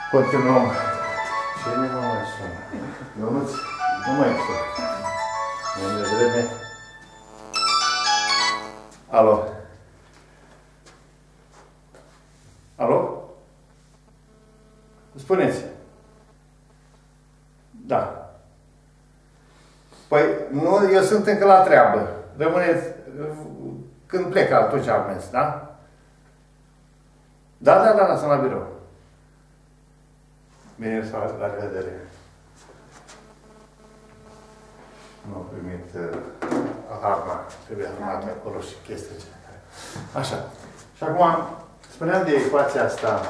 Continuăm. Cine nu mai sună? Ionuț? Nu mai sună. Mai devreme. Alo? Alo? Spuneți. Da. Păi, nu, eu sunt încă la treabă. Rămâneți, când plec, atunci am mers, da? Da, sunt la birou. Bine, la revedere. Nu am primit arma, trebuie armată acolo și chestia aceea. Așa. Și acum, spuneam de ecuația asta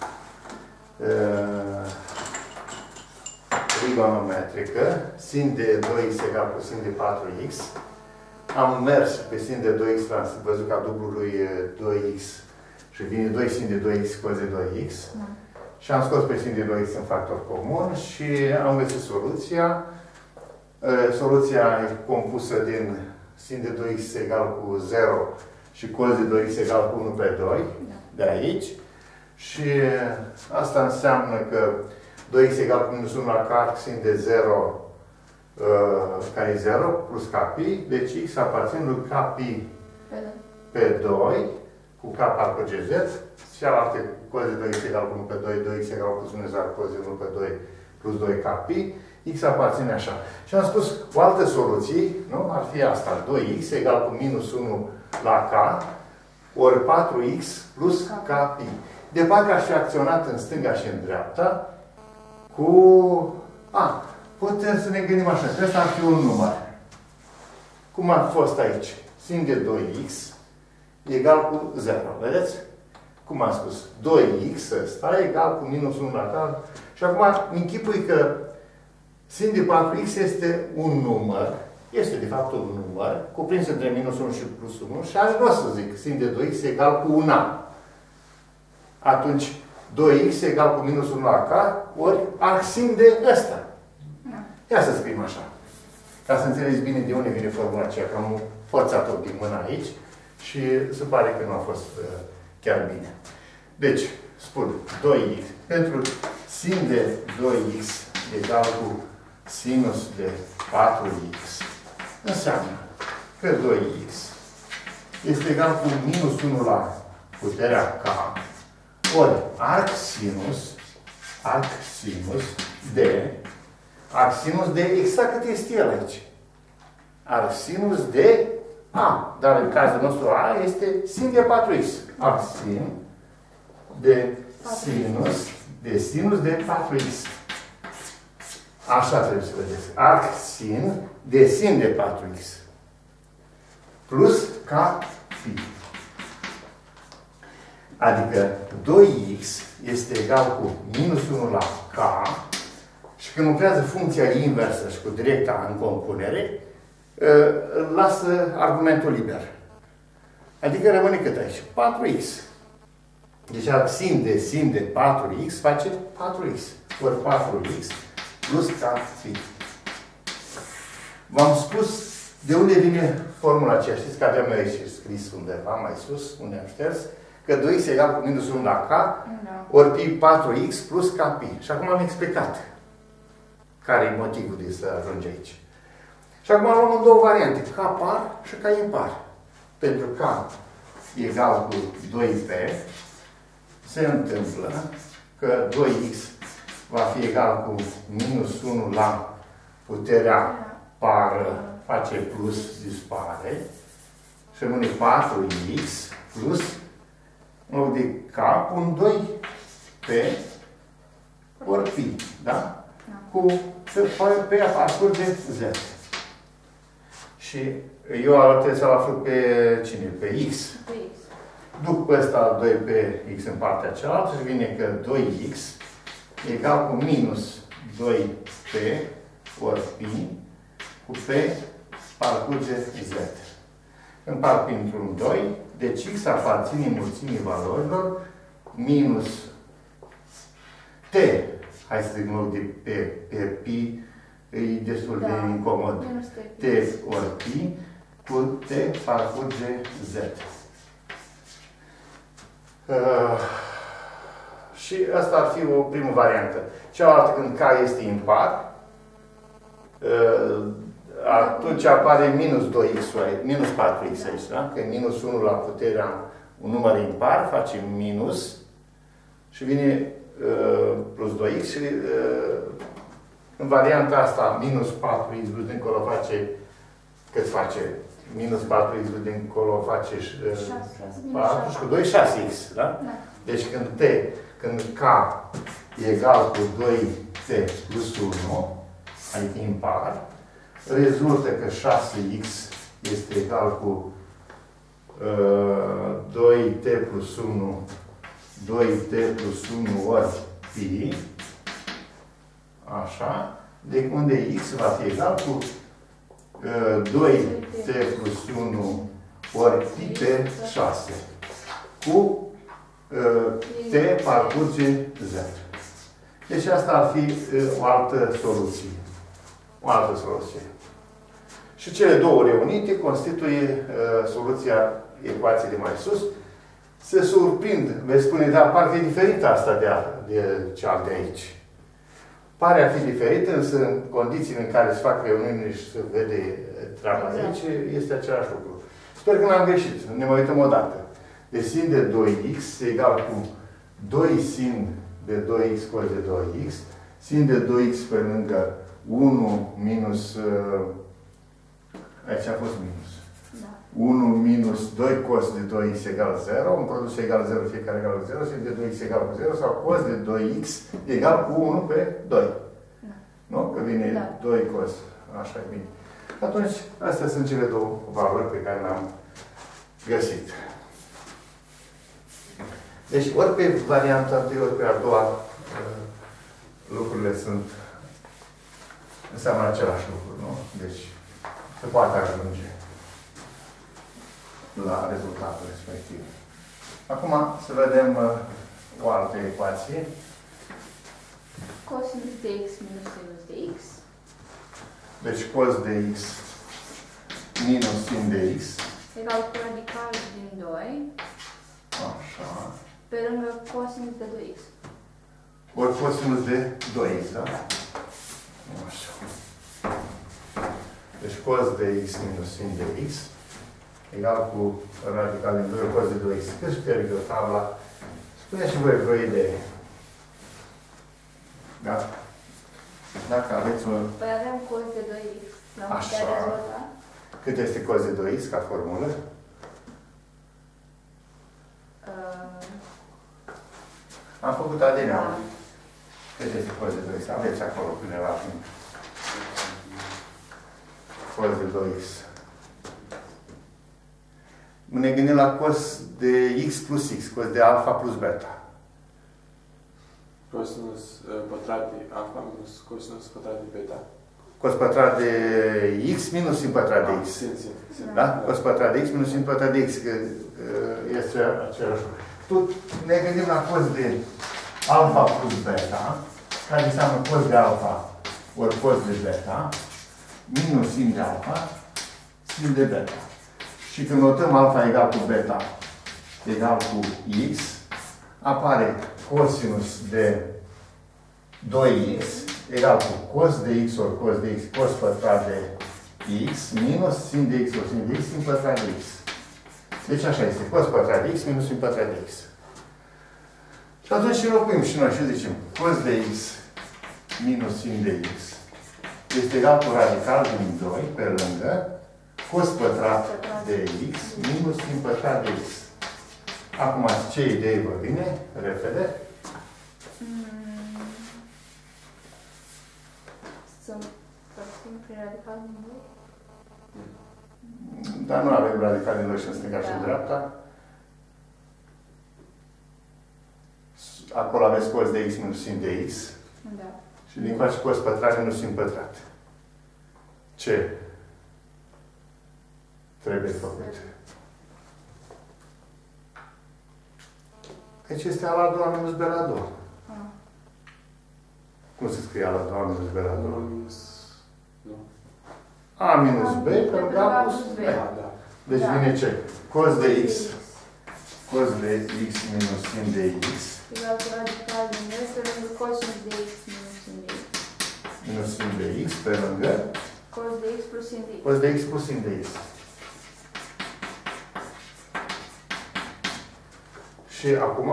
trigonometrică, sin de 2x egal cu sin de 4x. Am mers pe sin de 2x, l-am văzut ca dublu lui 2x și vine 2 sin de 2x cozi de 2x. Și am scos pe sin de 2x în factor comun și am găsit soluția. Soluția e compusă din sin de 2x egal cu 0 și cos de 2x egal cu 1 pe 2, de aici. Și asta înseamnă că 2x egal cu minus 1 la k, sin de 0, care e 0, plus k pi. Deci x aparține lui k pi pe 2, cu k parcurge z, și alte cos de 2x egal cu 1 pe 2, 2x egal cu 1 cos de 1 pe 2, plus 2 k pi. X aparține așa. Și am spus, o altă soluție, nu? Ar fi asta, 2x egal cu minus 1 la k, ori 4x plus k pi. De parcă aș fi acționat în stânga și în dreapta cu... putem să ne gândim așa, că ăsta ar fi un număr. Cum a fost aici? Sin de 2x egal cu 0. Vedeți? Cum am spus? 2x ăsta egal cu minus 1 la k. Și acum închipui că sin de 4x este un număr. Este de fapt un număr cuprins între minus 1 și plus 1 și aș vrea să zic sin de 2x egal cu 1. Atunci 2x egal cu minus 1 la k ori arcsin de ăsta. Ia să scriem așa. Ca să înțelegi bine de unde vine formula aceea, că am forțat-o din mână aici și se pare că nu a fost chiar bine. Deci, spun 2x pentru sin de 2x egal cu sinus de 4x înseamnă că 2x este egal cu minus 1 la puterea k ori arcsinus de exact cât este el aici. Arcsinus de a. Dar în cazul nostru a este sin de 4x. Arcsin de sinus de 4x. Așa trebuie să vedeți. Arcsin de sin de 4x. Plus k pi. Adică 2x este egal cu minus 1 la k și când lucrează funcția inversă și cu directa în compunere, lasă argumentul liber. Adică rămâne cât aici? 4x. Deci sin de 4x face 4x. Ori 4x plus k pi. V-am spus de unde vine formula aceea. Știți că aveam aici scris undeva mai sus, unde am șters, că 2x egal cu minus 1 la k, ori pi 4x plus k pi. Și acum am explicat care e motivul de să ajunge aici. Și acum luăm în două variante, k par și k impar. Pentru k egal cu 2p, se întâmplă că 2x va fi egal cu minus 1 la puterea pară, face plus, dispare, și rămâne 4x plus, în loc de k, pun 2p ori pi, da? Cu pe a parcurge z. Și eu trebuie să-l aflu pe cine? Pe x. Duc pe ăsta 2 pe x în partea cealaltă și vine că 2x egal cu minus 2p ori pi cu p parcurge z. Împart printr-un 2, deci x aparține mulțimii valorilor minus t. Hai să zic în loc de pe pi, e destul de incomod. T ori pi cu t parcurge z. Și asta ar fi o primă variantă. Cealaltă, când K este impar, atunci apare minus 2x, minus 4x aici, da? Că minus 1 la puterea un număr impar face minus și vine plus 2x și în varianta asta minus 4x plus dincolo face, cât face? Minus 4x plus dincolo face 4 și cu 2, 6x, da? Deci când K e egal cu 2t plus 1, adică impar, rezultă că 6x este egal cu 2t plus 1, 2t plus 1 ori pi, așa, de unde x va fi egal cu 2t plus 1 ori pi pe 6, cu t parcurge 0. Deci asta ar fi o altă soluție. O altă soluție. Și cele două reunite constituie soluția ecuației de mai sus. Se surprind, veți spune, dar parcă e diferită asta de cea de aici. Pare a fi diferită, însă în condițiile în care se fac reuniuni și se vede treaba de aici, este același lucru. Sper că n-am greșit. Ne mai uităm o dată. Deci sin de 2x egal cu 2 sin de 2x cos de 2x, sin de 2x pe lângă 1 minus, aici a fost minus, da. 1 minus 2 cos de 2x egal 0, un produs egal 0, fiecare egal 0, sin de 2x egal cu 0, sau cos de 2x egal cu 1 pe 2. Da. Nu? Că vine 2 cos, așa e bine. Atunci, astea sunt cele două valori pe care le-am găsit. Deci, ori pe varianta întâi, ori pe a doua, lucrurile înseamnă același lucru, nu? Deci, se poate ajunge la rezultatul respectiv. Acum, să vedem o altă ecuație. Cosinus de x minus sinus de x. Deci, cos de x minus sin de x. Egal cu radical din 2. Așa. Pe lângă cosinus de 2x. Ori cosinus de 2x, da? Așa. Deci cos de x minus sin de x egal cu radical din 2 cos de 2x. Cât șterg eu tabla? Spuneți și voi vreo idee. Da? Dacă aveți o... Păi avem cos de 2x. Așa. Cât este cos de 2x ca formulă? Am făcut adineauri. Da. Cât este cos de 2x? Aveți acolo undeva. Cos de 2x. Ne gândim la cos de x plus x, cos de alfa plus beta. Cosinus pătrat de alfa minus cosinus pătrat de beta. Cos pătrat de x minus sin pătrat de x. Da? Cos pătrat de x minus sin pătrat de x, că este același lucru. Tot ne gândim la cos de alfa plus beta, care înseamnă cos de alfa ori cos de beta, minus sin de alfa, sin de beta. Și când notăm alfa egal cu beta egal cu x, apare cosinus de 2x egal cu cos de x ori cos de x, cos pătrat de x, minus sin de x ori sin de x, sin pătrat de x. Deci așa este, cos pătrat de x minus sin pătrat de x. Și atunci înlocuim și noi și zicem cos de x minus sin de x este egal cu radical din 2 pe lângă cos pătrat de x minus sin pătrat de x. Acum, ce idee vă vine? Repede. Să împărțim prin radical din 2? Dar nu avem radical din 2 și în stânga și în dreapta. Acolo aveți cos de x minus sin de x. Da. Și din face cos pătrat minus sin pătrat. Ce trebuie făcut? Deci este A la 2 minus B la 2. Cum se scrie A la 2 minus B la 2? A minus B pe lângă A plus B. Deci vine ce? Cos de x. Cos de x minus sin de x egal cu radical din D pe lângă cosinus de x minus sin de x. Minus sin de x pe lângă Cos de x plus sin de x. cos de x plus sin de x. Și acum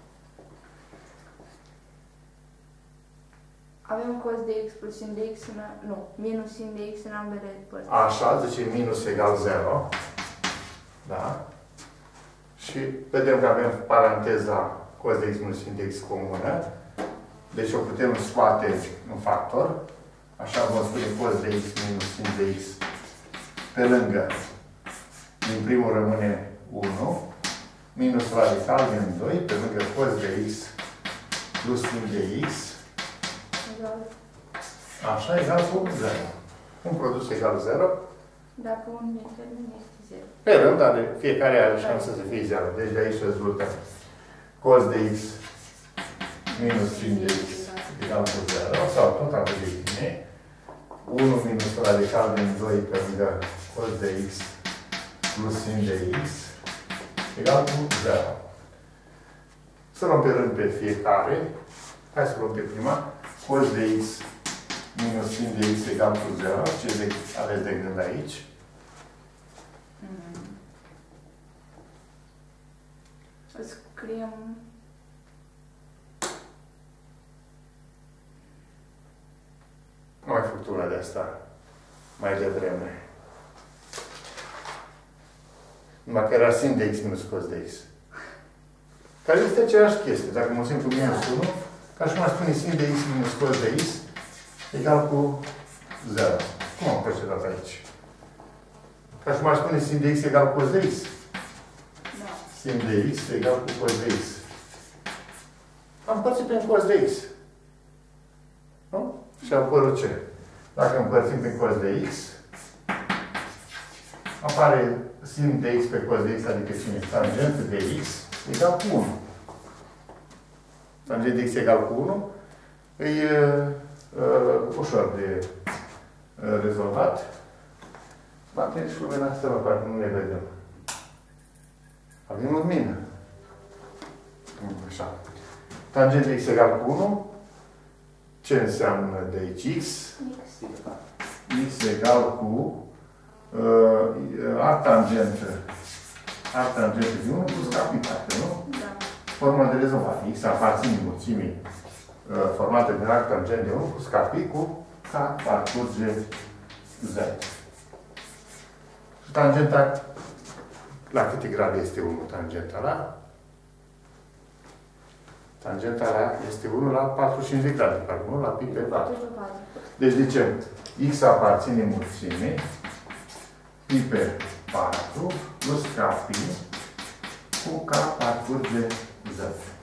Avem cos de x plus sin de x nu, minus sin de x în ambele părți. așa, zice minus egal 0. Da? Și vedem că avem paranteza cos de x minus sin de x comună. Deci o putem scoate în factor. Așa vom spune cos de x minus sin de x pe lângă. Din primul rămâne 1. Minus radical din 2 pe lângă cos de x plus sin de x. Egal. Așa, egal cu 0. Un produs egal 0. Dacă unul din termeni este 0. Pe rând, dar fiecare are șansă să fie 0. Deci de aici rezultă cos de x minus sin de x egal cu 0. Sau tot atât de bine. 1 minus radical din 2 pe lângă cos de x plus sin de x egal cu 0. Să luăm pe rând pe fiecare. Hai să luăm pe prima. Cos de x minus sin de x egal cu 0. Ce aveți de gând aici? Scriem Nu mai făcut una de asta mai devreme. Numai că era sin de x minus cos de x. Care este aceeași chestie. Dacă mă simt cu minus 1, ca și cum aș spune sin de x minus cos de x egal cu 0. Cum am procedat aici? Ca și cum aș spune sin de x egal cu cos de x. Da. Sin de x egal cu cos de x. Am împărțit prin cos de x. Nu? Și a apărut ce? Dacă împărțim prin cos de x, apare sin de x pe cos de x, adică cine? Tangentul de x egal cu 1. Tangent de x egal cu 1 e ușor de rezolvat. Bate și lumina asta, parcă nu ne vedem. Avem lumină. Așa. Tangent de x egal cu 1. Ce înseamnă de aici x? X egal cu arctangentă de 1 plus capitate, nu? Da. Forma de rezolvat. X aparține mulțimii formate din arctangent de 1 plus capi cu k parcurge z. Și tangenta, la câte grade este 1 tangenta la? Tangenta la este 1 la 45 de grade, parcă nu la pi pe 4. Deci zicem, x aparține mulțimii pi pe 4 plus k pi cu k parcurge z.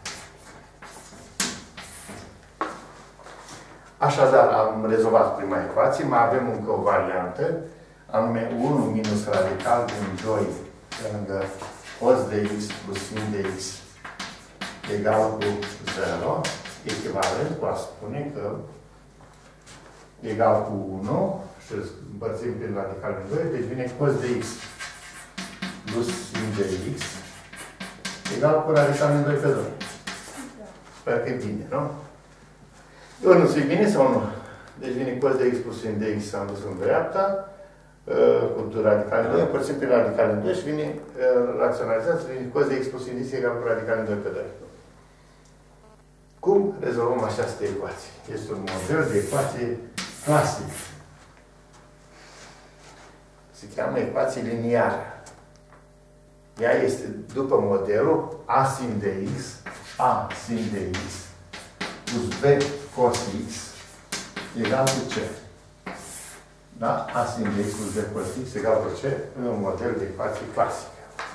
Așadar, am rezolvat prima ecuație, mai avem încă o variantă, anume 1 minus radical din 2 lângă cos de x plus sin de x egal cu 0, echivalent cu a spune că egal cu 1 și împărțim prin radical din 2, deci vine cos de x plus sin de x egal cu radical din 2 pe 2. Sper că e bine, nu? Eu nu zic bine sau nu? Deci vine cos de x plus sin de x, am dus în dreapta, cu radical din 2, împărțim prin radical din 2 și vine raționalizat, vine cos de x plus sin de x egal cu radical din 2 pe 2. Cum rezolvăm această ecuație? Este un model de ecuație clasic. Se cheamă ecuație lineară. Ea este după modelul a sin de x, a sin de x plus b cos x egal cu c. Da? A sin de x plus b cos x egal cu c în un model de ecuație clasică.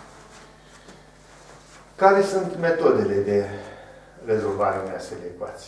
Care sunt metodele de rezolvare unei astfel de ecuații?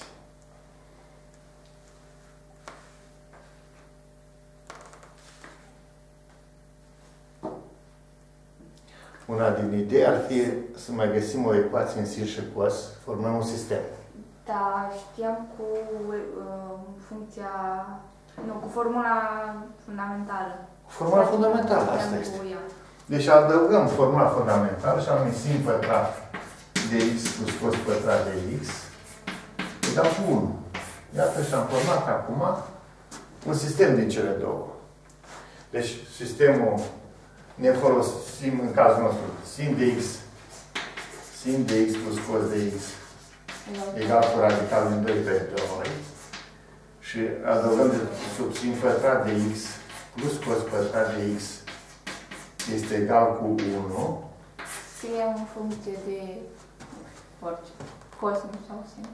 Una din idei ar fi să mai găsim o ecuație în sin și cos, formăm un sistem. Da, știam cu funcția, nu, cu formula fundamentală. Formula fundamentală, asta este. Cu ea. Deci adăugăm formula fundamentală și anume sin pătrat de x plus cos pătrat de x egal cu 1. Iată și am format acum un sistem din cele două. Deci, sistemul ne folosim în cazul nostru sin de x plus cos de x egal cu radical din 2 pe 2 și adăugăm sub sin pătrat de x plus cos pătrat de x este egal cu 1. Scriem în funcție de orice, cosinus sau sin.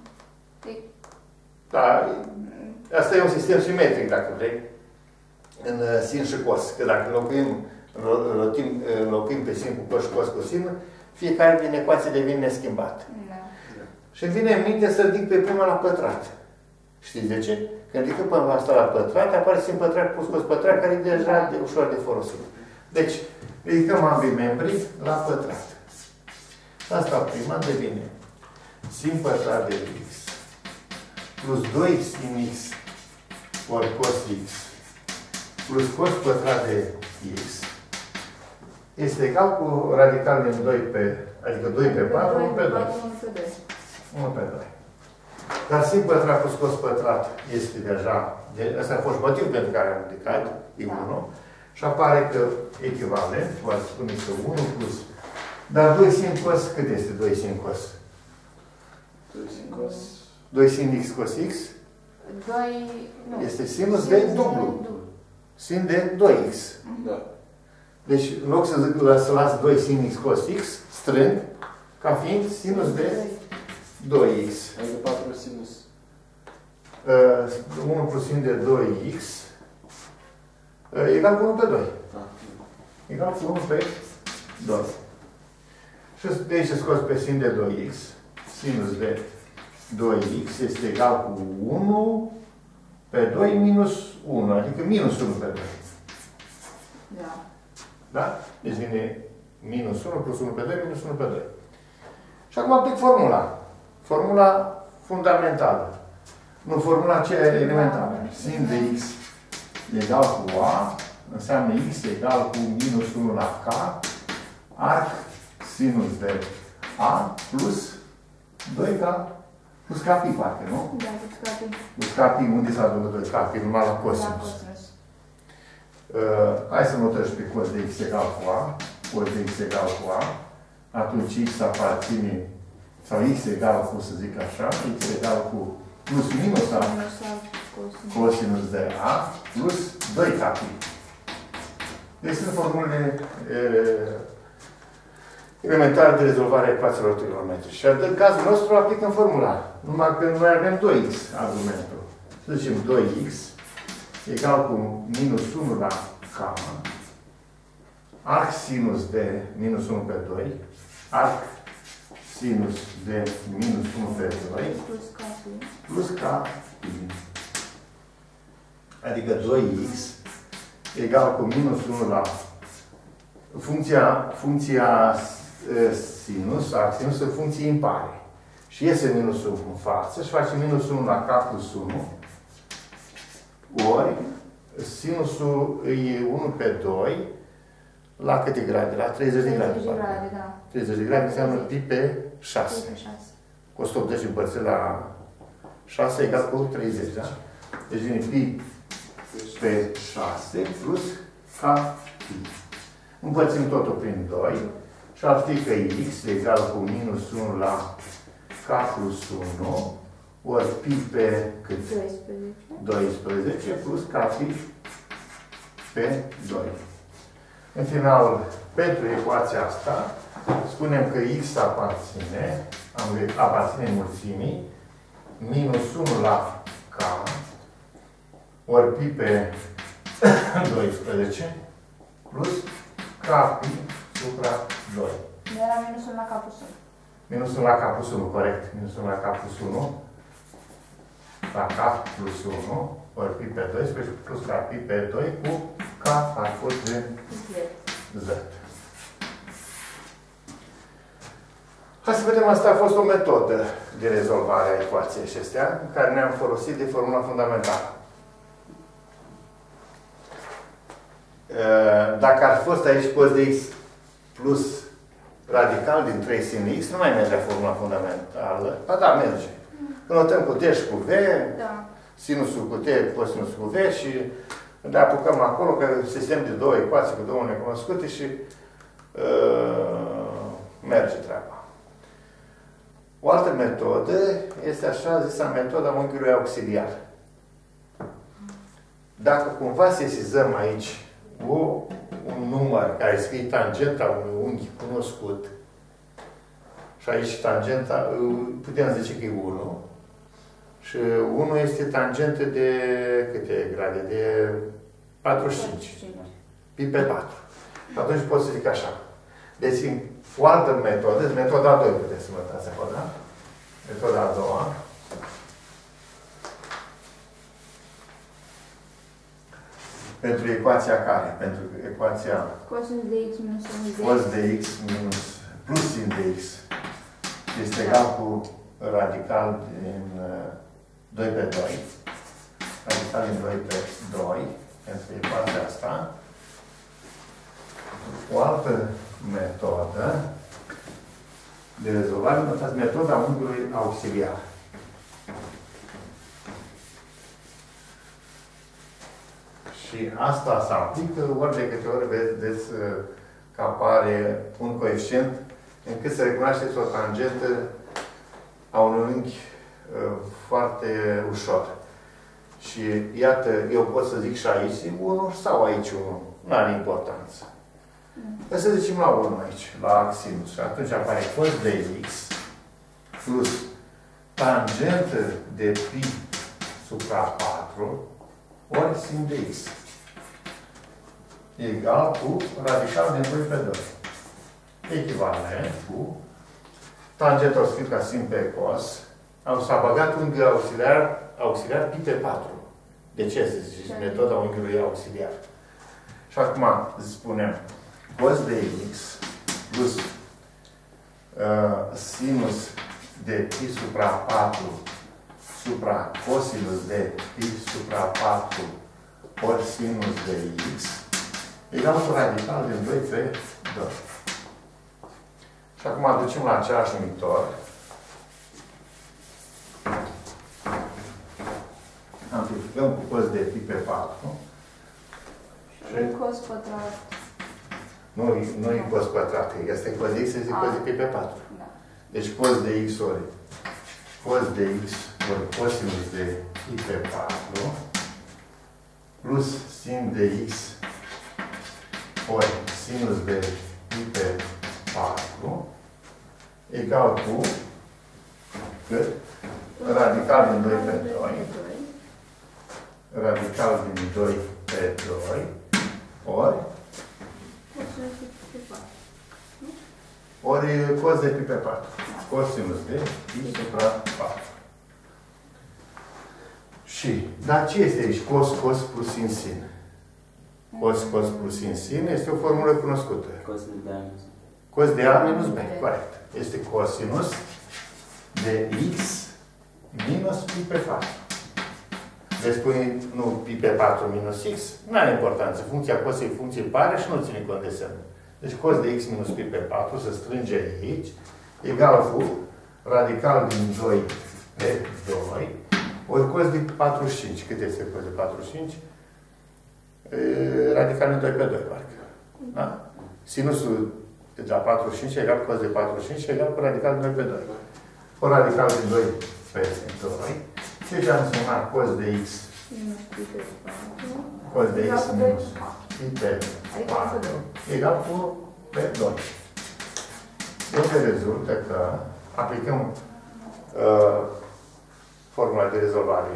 Da, asta e un sistem simetric, dacă vrei, în sin și cos. Că dacă înlocuim pe sin cu cos și cos cu sin, fiecare din ecuații devine neschimbat. Da. Și îmi vine în minte să ridic pe prima la pătrat. Știți de ce? Când ridicăm pe asta la pătrat, apare sin pătrat plus cos pătrat, care e deja ușor de folosit. Deci, ridicăm ambii membri la pătrat. Asta prima devine sin pătrat de x plus 2 sin x ori cos x plus cos pătrat de x este egal cu radical din 2 pe, adică 2 pe 4, 1 pe 2. 1 pe 2. Dar sin pătrat plus cos pătrat este deja, ăsta a fost motivul pentru care am ridicat, e 1, și apare că echivalent, va spune că 1 plus, dar 2 sin cos, cât este 2 sin cos? 2 sin cos. 2 sin x cos x? 2, nu. Este sinus de dublu. Sin de 2x. Da. Deci, în loc să las 2 sin x cos x, strâng, ca fiind sinus de 2x. Adică 4 sinus. 1 plus sin de 2x egal cu 1 pe 2. Egal cu 1 pe 2. Și de aici scos pe sin de 2x. Sinus de 2x este egal cu 1 pe 2 minus 1, adică minus 1 pe 2. Da. Da? Deci vine minus 1 plus 1 pe 2 minus 1 pe 2. Și acum aplic formula. Formula fundamentală. Nu formula aceea elementară. Sin de x egal cu a înseamnă x egal cu minus 1 la k arc sinus de a plus 2k plus k pi, parcă, nu? Da, plus k pi. Plus k pi, unde s-a adăugat 2 k pi? Numai la cosinus. Hai să notăm și pe cos de x egal cu a. Cos de x egal cu a. Atunci x aparține, sau x egal cu, să zic așa, x egal cu plus minus a cosinus de a plus 2 k pi. Deci sunt formulele elementare de rezolvare a ecuațiilor trigonometrice. Și în cazul nostru aplicăm formula. Numai că noi avem 2x argumentul. Să zicem 2x egal cu minus 1 la k arc sinus de minus 1 pe 2 arc sinus de minus 1 pe 2 plus k pi. Adică 2x egal cu minus 1 la funcția sinus, arc sinus, e funcție impare. Și iese minusul în față și face minus 1 la k plus 1 ori sinusul e 1 pe 2 la câte grade? La 30 de grade. 30 de grade, da. 30 de grade înseamnă pi pe 6. Pi pe 6. Cu 180 împărțit la 6 egal cu 30, da? Deci vine pi pe 6 plus k pi. Împărțim totul prin 2 și ar fi că x egal cu minus 1 la k plus 1 ori pi pe cât? 12 plus k pi pe 2. În final, pentru ecuația asta, spunem că x aparține mulțimii minus 1 la k ori pi pe 12 plus k pi supra 2. Era minusul la k plus 1. Minusul la k plus 1, corect. Minusul la k plus 1 la k plus 1 ori pi pe 12 plus k pi pe 2 cu k ar fost de z. Hai să vedem, asta a fost o metodă de rezolvare a ecuației acestea, în care ne-am folosit de formula fundamentală. Dacă ar fi fost aici cos de x plus radical din 3 sin x, nu mai merge formula fundamentală. Ba da, merge. Când notăm cu t și cu v, Da. sinusul cu t, cosinusul cu v și ne apucăm acolo, că sistem de două ecuații cu două necunoscute și merge treaba. O altă metodă este așa zisa metoda unghiului auxiliar. Dacă cumva sesizăm aici un număr care să fie tangenta unui unghi cunoscut, și aici tangenta, putem zice că e 1, și 1 este tangentă de câte grade? De 45. Pi pe 4. Atunci pot să zic așa. Deci, o altă metodă, metoda 2 puteți să mă dați acolo, da? Metoda a doua. Pentru ecuația care? Pentru ecuația Cosinus de x minus sin de cos de x minus plus sin de x este egal cu radical din 2 pe 2. Radical din 2 pe 2 pentru ecuația asta. O altă metodă de rezolvare, notați metoda unghiului auxiliar. Și asta se aplică ori de câte ori vedeți că apare un coeficient încât să recunoașteți o tangentă a unui unghi foarte ușor. Și iată, eu pot să zic și aici 1 sau aici 1. Nu are importanță. Să zicem la 1 aici, la axinus. Și atunci apare cos de x plus tangentă de pi supra 4 ori sin de x egal cu radical din 2 pe 2. Echivalent cu tangenta o scris ca sin pe cos. S-a băgat unghiul auxiliar pi pe 4. De ce se zice? Metoda unghiului auxiliar. Și acum spunem cos de x plus sinus de pi supra 4 supra cosinus de pi supra 4 ori sinus de x egal cu radical din 2 pe 2. Și acum aducem la același numitor. Amplificăm cu cos de pi pe 4. și cos pătrat. Nu e cos pătrat. Este cos de x, este cos de pi pe 4. Da. Deci cos de x ori cos de x ori cosinus de pi pe 4 plus sin de x ori sinus de pi pe 4 egal cu cât? Radical din 2 pe 2. Radical din 2 pe 2 ori cos de pi pe 4. Cosinus de pi supra 4. Și, dar ce este aici? Cos plus sin sin. Cos plus sin sin este o formulă cunoscută. Cos de A minus B, corect. Este cosinus de x minus pi pe 4. Deci spui, nu, pi pe 4 minus x, nu are importanță. Funcția cos e funcție pare și nu ține cont de semn. Deci cos de x minus pi pe 4 se strânge aici, egal cu radical din 2 pe 2, ori cos de 45. Cât este cos de 45? Radical din 2 pe 2, parcă. Da? Sinusul de la 45 egal cu cos de 45 egal cu radical din 2 pe 2. O radical din 2 pe 2. Deci am însemnat cos de x cos de x minus pi pe 4 egal cu pe 2. Unde rezultă că aplicăm formula de rezolvare.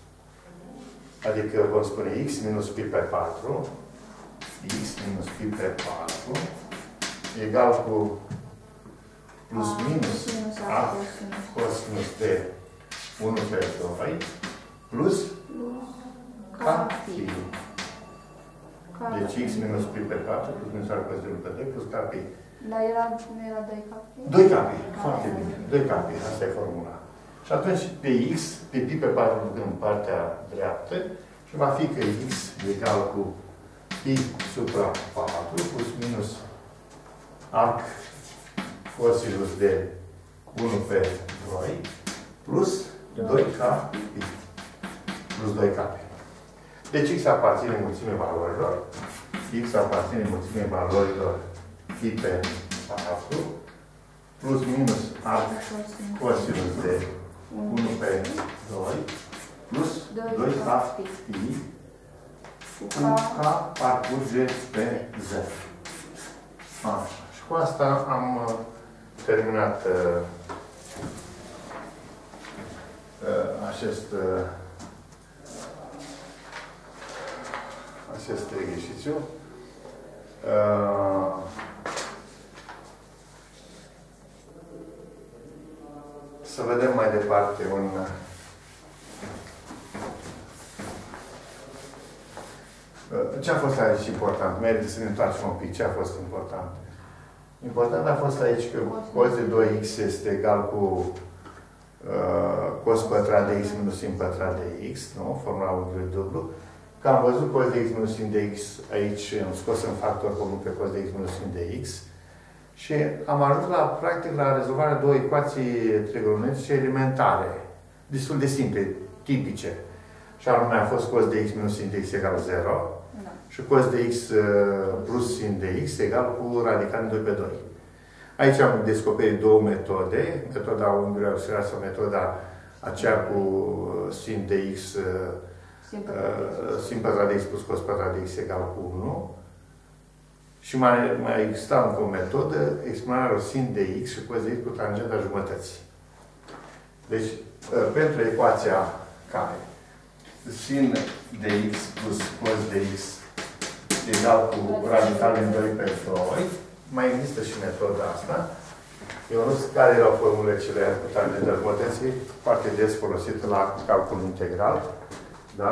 Adică vom spune x minus pi pe 4 x minus pi pe 4 egal cu plus minus a cosinus de 1 pe 2 plus k pi. Deci x minus pi pe 4 plus minus a cosinus de 1 pe 2 plus k pi. Dar nu era 2k pi? 2k pi. Foarte bine. 2k pi. Asta e formula. Și atunci pe x, pe pi pe 4 în partea dreaptă și va fi că x egal cu pi supra 4 plus minus arc cosinus de 1 pe 2 plus 2k pi. Plus 2k. Deci x aparține mulțimii valorilor. X aparține mulțimii valorilor pi pe 4 plus minus arc cosinus de 1 pe 2 plus 2k pi cu k parcurge pe z. Așa. Și cu asta am terminat acest exercițiu. Să vedem mai departe un ce a fost aici important? Merită să ne întoarcem un pic. Ce a fost important? Important a fost aici că cos de 2x este egal cu cos pătrat de x minus sin pătrat de x, nu? Formula unghiului dublu. Că am văzut cos de x minus sin de x aici, am scos în factor comun pe cos de x minus sin de x. Și am ajuns practic, la rezolvarea două ecuații trigonometrice elementare, destul de simple, tipice. Și anume a fost cos de x minus sin de x egal 0 și cos de x plus sin de x egal cu radical 2 pe 2. Aici am descoperit două metode, metoda unghiului auxiliar sau metoda aceea cu sin de x, sin pătrat de x plus cos pătrat de x egal cu 1. Și mai exista încă o metodă, exprimarea sin de x și cos de x cu tangenta jumătății. Deci, pentru ecuația care sin de x plus cos de x egal cu radical din 2 pe 2, mai există și metoda asta. Eu nu știu care erau formulecele cu tangenta jumătății, foarte des folosită la calcul integral. Da?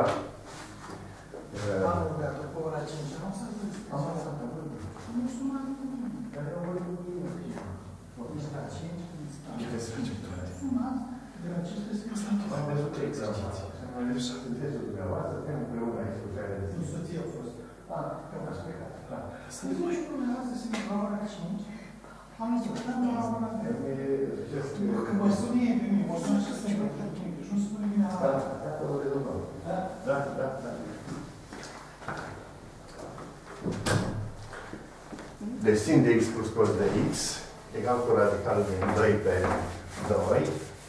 Deci sin de x plus cos de x egal cu radical din 2 pe 2.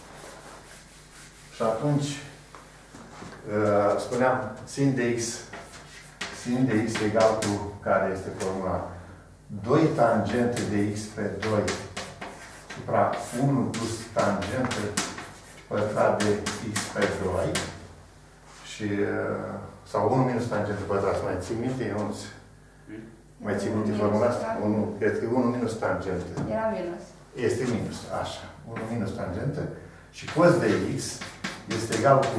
Și atunci spuneam sin de x egal cu care este formula 2 tangente de x pe 2 supra 1 plus tangente pătrat de x pe 2 și sau 1 minus tangente pătrat. Mai ții minte, Ionuț? Mai ții minte formula asta? 1, cred că 1 minus tangente. Era minus. Este minus, așa. 1 minus tangente. Și cos de x este egal cu...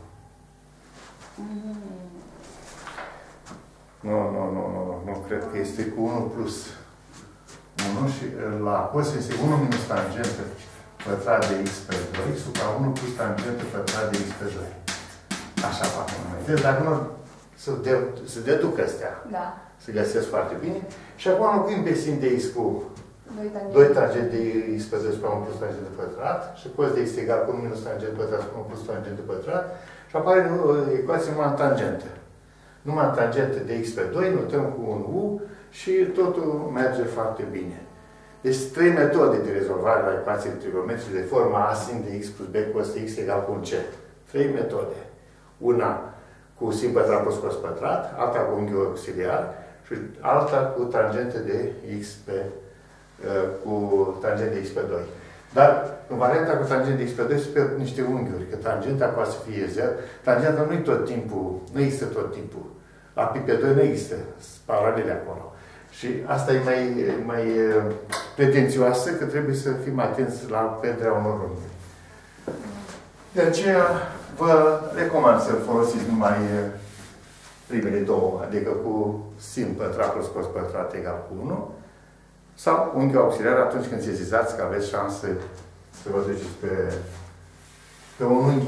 Nu, cred că este cu 1 plus 1 și la cos este 1 minus tangente pătrat de x pe 2 supra 1 plus tangente pătrat de x pe 2. Așa facem noi. Deci dacă nu să deduc astea, se găsesc foarte bine. Și acum înlocuim pe sin de x cu 2 tangente de x pe 2 supra 1 plus tangente pătrat și cos de x egal cu 1 minus tangente pătrat supra 1 plus tangente pătrat și apare ecuația numai în tangentă. Numai în tangentă de x pe 2, notăm cu un u și totul merge foarte bine. Deci trei metode de rezolvare la ecuații trigonometrice de forma a sin de x plus b cos de x egal cu un c. Trei metode. Una cu sin pătrat plus cos pătrat, alta cu unghiul auxiliar și alta cu tangente de x pe cu tangente de x pe 2. Dar în varianta cu tangente de x pe 2 sunt pe niște unghiuri, că tangenta poate să fie 0. Tangenta nu tot timpul, nu există tot timpul. La pi pe 2 nu există paralele acolo. Și asta e mai pretențioasă, că trebuie să fim atenți la pedrea unor unghiuri. De aceea vă recomand să folosiți numai primele două, adică cu sin pătrat plus cos pătrat egal cu 1, sau unghiul auxiliar atunci când sezizați că aveți șanse să vă duceți pe un unghi.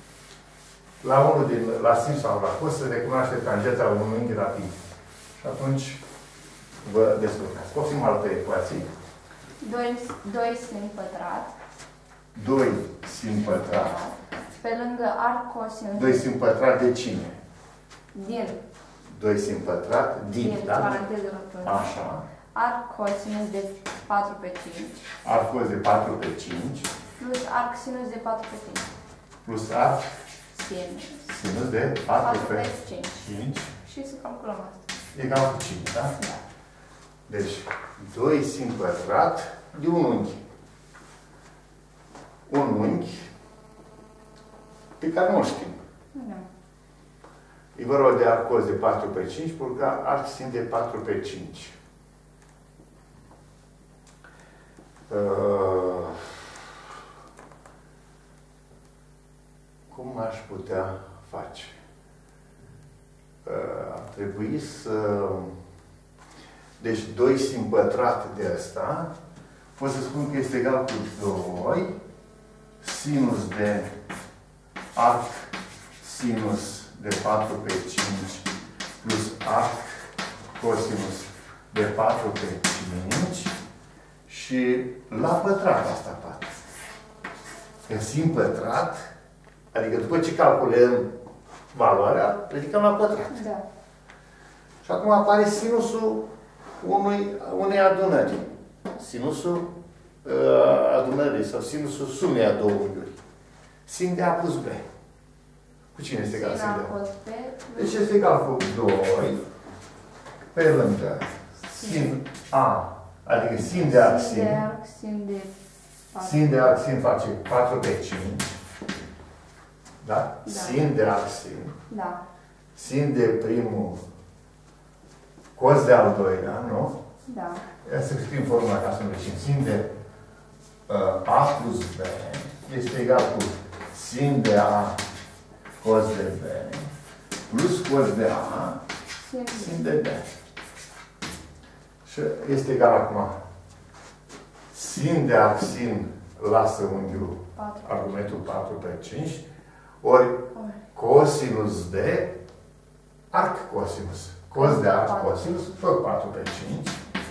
La sin sau la cos să recunoaște tangenta unui unghi la pi. Și atunci vă descurcați. Poftim alte ecuații. 2 sin pătrat. 2 sin pătrat. Pe lângă arc cosinus. 2 sin pătrat de cine? Din. 2 sin pătrat din, da? Paranteză rotundă. Așa. Arc cosinus de 4 pe 5. Arc cos de 4 pe 5. Plus arc sinus de 4 pe 5. Plus arc Sinus de 4 pe 5. 5. Și să calculăm asta. Egal cu 5, da? Da. Deci, 2 sin pătrat de un unghi. Un unghi pe care nu știm. Da. E vorba de arc cos de 4 pe 5, pentru că arc sin de 4 pe 5. Cum aș putea face? Ar trebui să... Deci 2 sin pătrat de asta, pot să spun că este egal cu 2 sinus de arc sinus de 4 pe 5 plus arc cosinus de 4 pe 5 și la pătrat asta parte. Că sin pătrat, adică după ce calculăm valoarea, ridicăm la pătrat. Da. Și acum apare sinusul unei adunări. Sinusul adunării sau sinusul sumei a două unghiuri. Sin de A plus B. Cu cine este egal sin de A? Deci este egal cu 2 pe lângă sin A, adică sin de arc sin. Sin de arc sin face 4 pe 5. Da? Sin de arc sin. Da. Sin de primul cos de al doilea, nu? Da. Ia să scriem formula ca să nu greșim. Sin de A plus B este egal cu sin de A cos de B plus cos de A sin de B. Și este egal acum sin de arc sin lasă unghiul argumentul 4 pe 5 ori cosinus de arc cosinus. Cos de arc cosinus tot 4 pe 5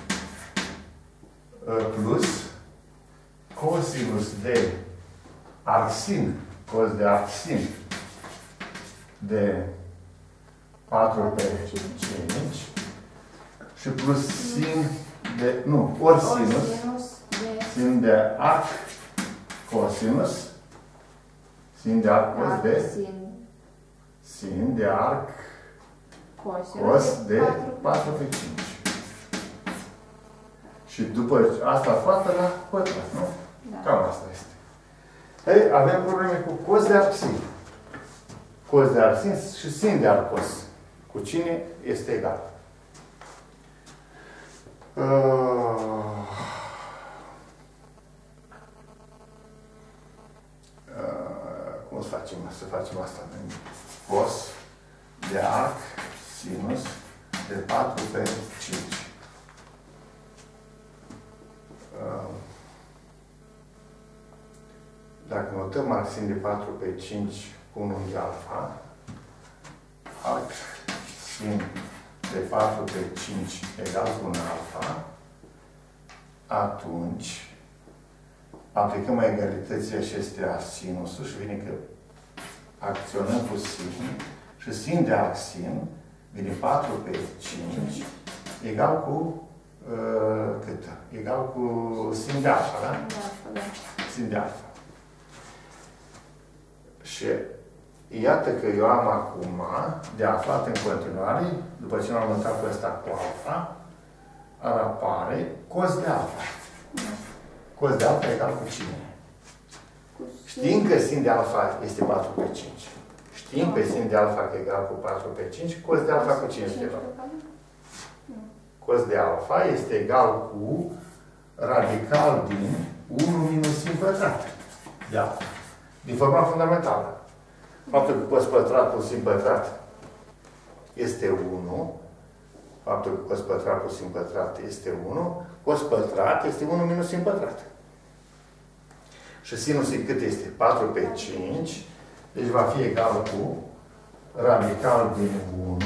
plus cosinus de arc sin, cos de arc sin de 4 pe 5 și plus sin de, nu, ori sinus, sin de arc cosinus, sin de arc cos de, sin de arc cos de 4 pe 5. Și după asta toată la pătrat, nu? Da. Cam asta este. Ei, avem probleme cu cos de arc sin. Cos de arc sin și sin de arc cos. Cu cine este egal? Cum să facem? Să facem asta. Cos de arc sinus de 4 pe 5. Dacă notăm arc sin de 4 pe 5 cu un unghi alfa, arc sin de 4 pe 5 egal cu un alfa, atunci aplicăm egalității acestea sinusul și vine că acționăm cu sin și sin de arc sin vine 4 pe 5 egal cu cât? Egal cu sin de alfa, da? Da. Sin de alfa. Și iată că eu am acum de aflat în continuare, după ce m-am mutat pe ăsta cu alfa, ar apare cos de alfa. Cos de alfa egal cu cine? Știm că sin de alfa este 4 pe 5. Știm pe sin de alfa că e egal cu 4 pe 5. Cos de alfa cu cine este egal? Cos de alfa este egal cu radical din 1 minus sin pătrat. De alfa. Din forma fundamentală. Faptul că cos pătrat plus sin pătrat este 1. Faptul că cos pătrat plus sin pătrat este 1. Cos pătrat este 1 minus sin pătrat. Și sinusul cât este? 4 pe 5. Deci va fi egal cu radical din 1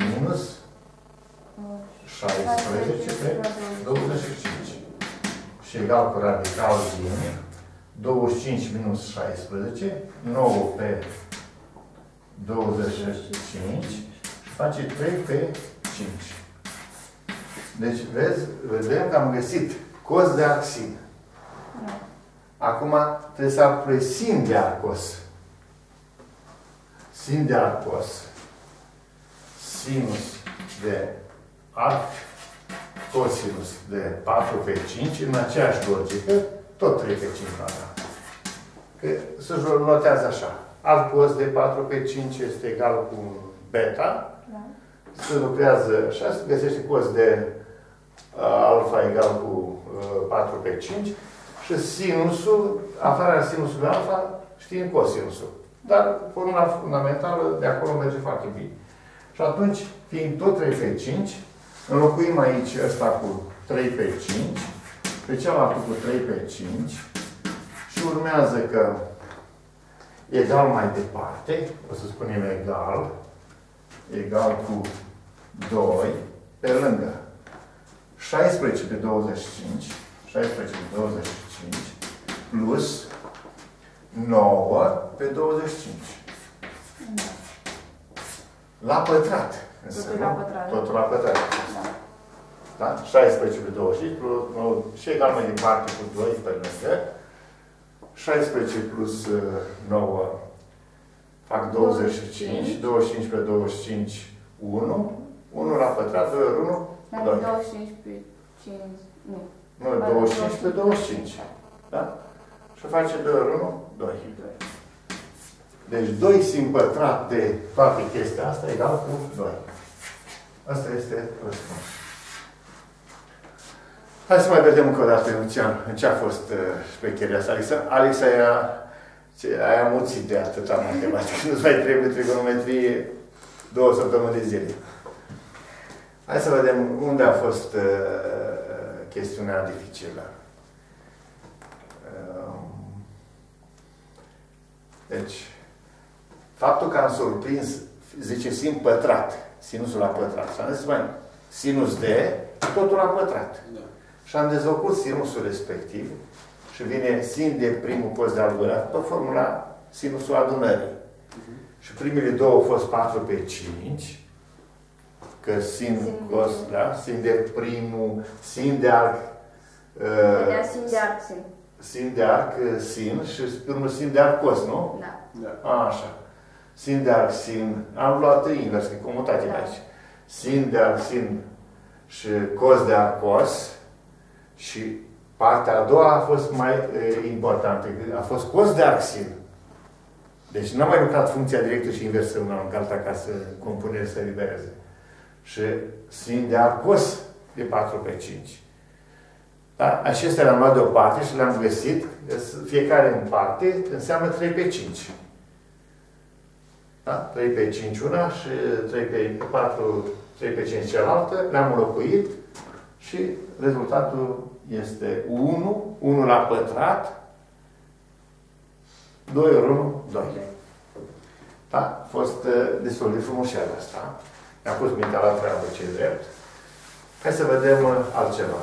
minus 16 pe 25. Și și egal cu radical din 25 minus 16, 9 pe 25 și face 3 pe 5. Deci, vedem că am găsit cos de arc sin. Acum trebuie să calculăm sin de arc cos. Sin de arc cos. Sinus de arc cosinus de 4 pe 5 în aceeași logică, tot 3 pe 5 la da. Că se notează așa. Arc cos de 4 pe 5 este egal cu beta. Da. Se lucrează așa, se găsește cos de alfa egal cu 4 pe 5 și sinusul, aflarea sinusului alfa, știm cosinusul. Dar formula fundamentală de acolo merge foarte bine. Și atunci, fiind tot 3 pe 5, înlocuim aici ăsta cu 3 pe 5, pe cealaltă cu 3 pe 5 și urmează că egal mai departe, o să spunem egal cu 2 pe lângă 16 pe 25, 16 pe 25 plus 9 pe 25. La pătrat. Totul la pătrat. Totul la pătrat. Da? 16 pe 25 plus 9, și egal mai departe cu 2 pe lângă. 16 plus 9 fac 25. 25 pe 25, 1. 1 la pătrat, 2 ori 1, 2. 25 pe 5, nu. Nu, 25 pe 25. Da? Și face 2 ori 1, 2. Deci 2 sin pătrat de toate chestia asta egal cu 2. Asta este răspunsul. Hai să mai vedem încă o dată în ce a fost șmecheria asta. Alexa ai amuțit de atâta matematică. Nu-ți mai trebuie trigonometrie 2 săptămâni de zile. Hai să vedem unde a fost chestiunea dificilă. Deci, faptul că am surprins, zice sin pătrat, sinusul la pătrat. Și am zis, mai sinus de totul la pătrat. Da. Și am dezlocit sinusul respectiv și vine sin de primul cos de al doilea, pe formula sinusul adunării. Și primele două au fost 4 pe 5, că sin cos, da? Sin de primul, sin de arc, sin de arc sin. Sin de arc sin și primul sin de arc cos, nu? Da. Așa. Sin de arc sin, am luat invers, că comutate aici. Sin de arc sin și cos de arc cos și partea a doua a fost mai importantă, a fost cos de arc sin. Deci n-am mai lucrat funcția directă și inversă una în alta ca să compunerea să libereze. Și sin de arc cos de 4 pe 5. Da? Acestea le-am luat deoparte și le-am găsit. Fiecare în parte înseamnă 3 pe 5. Da? 3 pe 5 una și 3 pe 4, 3 pe 5 cealaltă. Le-am înlocuit și rezultatul este 1, 1 la pătrat, 2 ori 1, 2. Da? A fost destul de frumușeală asta. Mi-a pus mintea la treabă ce drept. Hai să vedem altceva.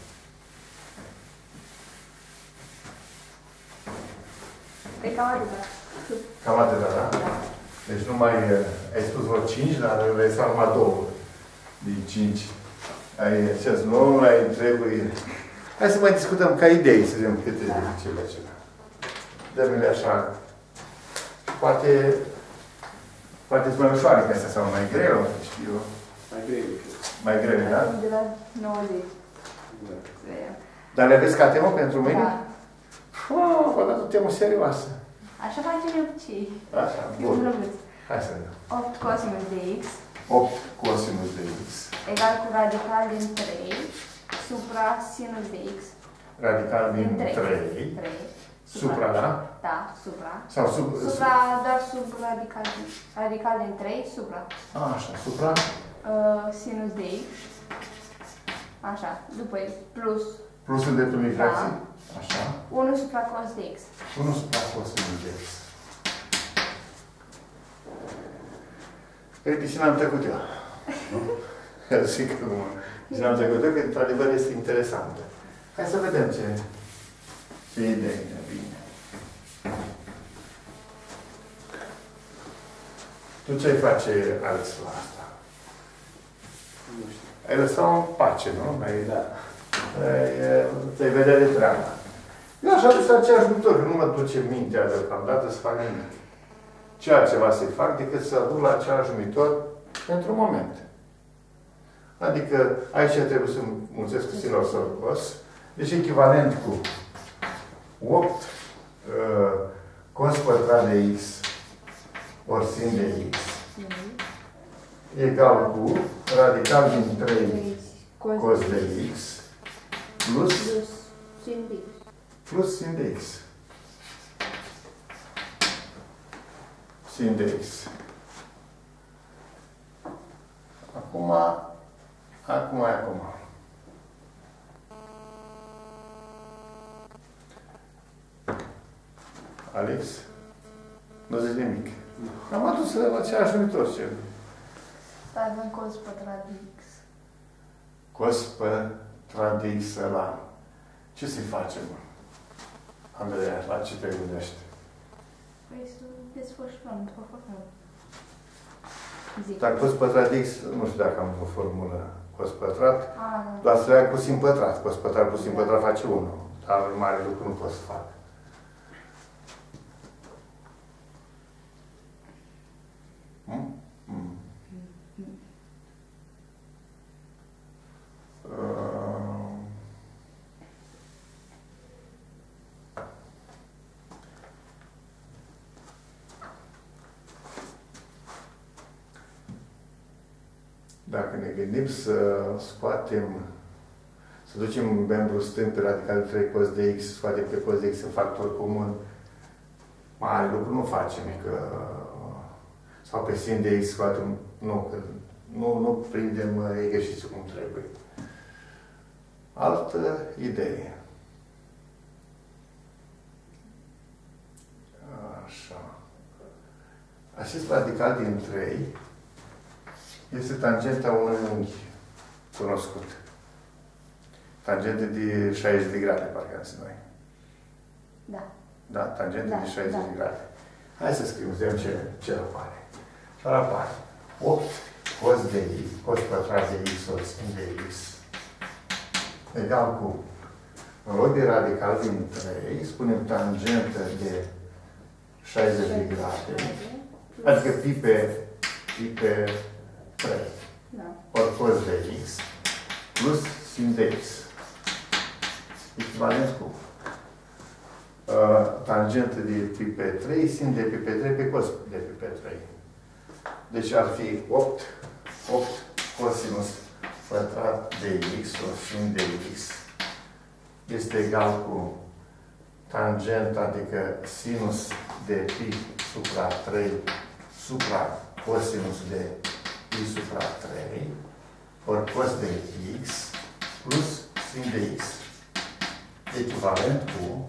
E cam atâta. Cam atâta, da? Deci nu mai... ai spus vreo 5, dar le sunt numai 2 din 5. Ai zis, nu mai trebuie... Hai să mai discutăm ca idei, să vedem câte dificile ceva. Dă-mi-le așa. Poate sunt mai ușoare ca astea sau mai greu, știu eu. Mai greu. Mai greu, da? De la 90. Da. Dar le aveți ca temă pentru mine? Da. Vă dați o temă serioasă. Așa facem eu cei. Așa, bun. Hai să vedem. 8 cosinus de x 8 cosinus de x egal cu radical din 3 supra sinus de x. Radical din 3. 3. Supra, da? Da, supra. Sau sub... Supra, doar sub radical din 3, supra. Așa, supra? Sinus de x. Așa, după plus. Plusul de unui fracții? Da. Așa. 1 supra cos de x. 1 supra cosinus de x. Păi, și n-am trecut eu. Nu? Zic că n-am trecut eu, că într-adevăr este interesantă. Hai să vedem ce idee ne vine. Tu ce-ai face, Alex, la asta? Nu știu. Ai lăsat-o în pace, nu? Da. Ți-ai vedea de treaba. Eu aș aduce aceeași ajutor, că nu mă duce mintea deocamdată să fac nimic. Ce altceva să-i fac decât să aduc la același numitor pentru moment. Adică aici trebuie să mulțesc cu sinul sorcos. Deci echivalent cu 8 cos pătrat de x ori sin de x egal cu radical din 3 cos de x plus sin de x. Plus sin de x. Sin de x. Acum. Alex? Nu zici nimic. Am adus la aceeași numitor ce. Avem cos pătrat de x. Cos pătrat de x ăla. Ce să-i facem? Andreea, la ce te gândești? Păi să desfășurăm după formulă. Dar cos pătrat de x, nu știu dacă am o formulă cos pătrat, Da. doar să le ia cu sin pătrat. Cos pătrat cu sin pătrat face 1. Dar mare lucru nu pot să fac. Dacă ne gândim să scoatem, să ducem membru stâng pe radical 3 cos de x, scoatem pe cos de x în factor comun, mare lucru nu facem, că sau pe sin de x scoatem, nu prindem exercițiul cum trebuie. Altă idee. Așa. Acest radical din 3 este tangenta unui unghi cunoscut. Tangente de 60 de grade, parcă am zis noi. Da. Da, tangente de 60 de grade. Hai să scriem, să vedem ce apare. Și apare 8 cos de x, cos pătrat de x ori sin de x egal cu, în loc de radical din 3, spunem tangentă de 60 de grade, adică pi pe 3, ori cos de x, plus sin de x, echivalent cu tangentă de pi pe 3, sin de pi pe 3 pe cos de pi pe 3. Deci ar fi 8 cosinus pătrat de x ori sin de x este egal cu tangenta, adică sinus de pi supra 3 supra cosinus de pi supra 3 ori cos de x plus sin de x echivalent cu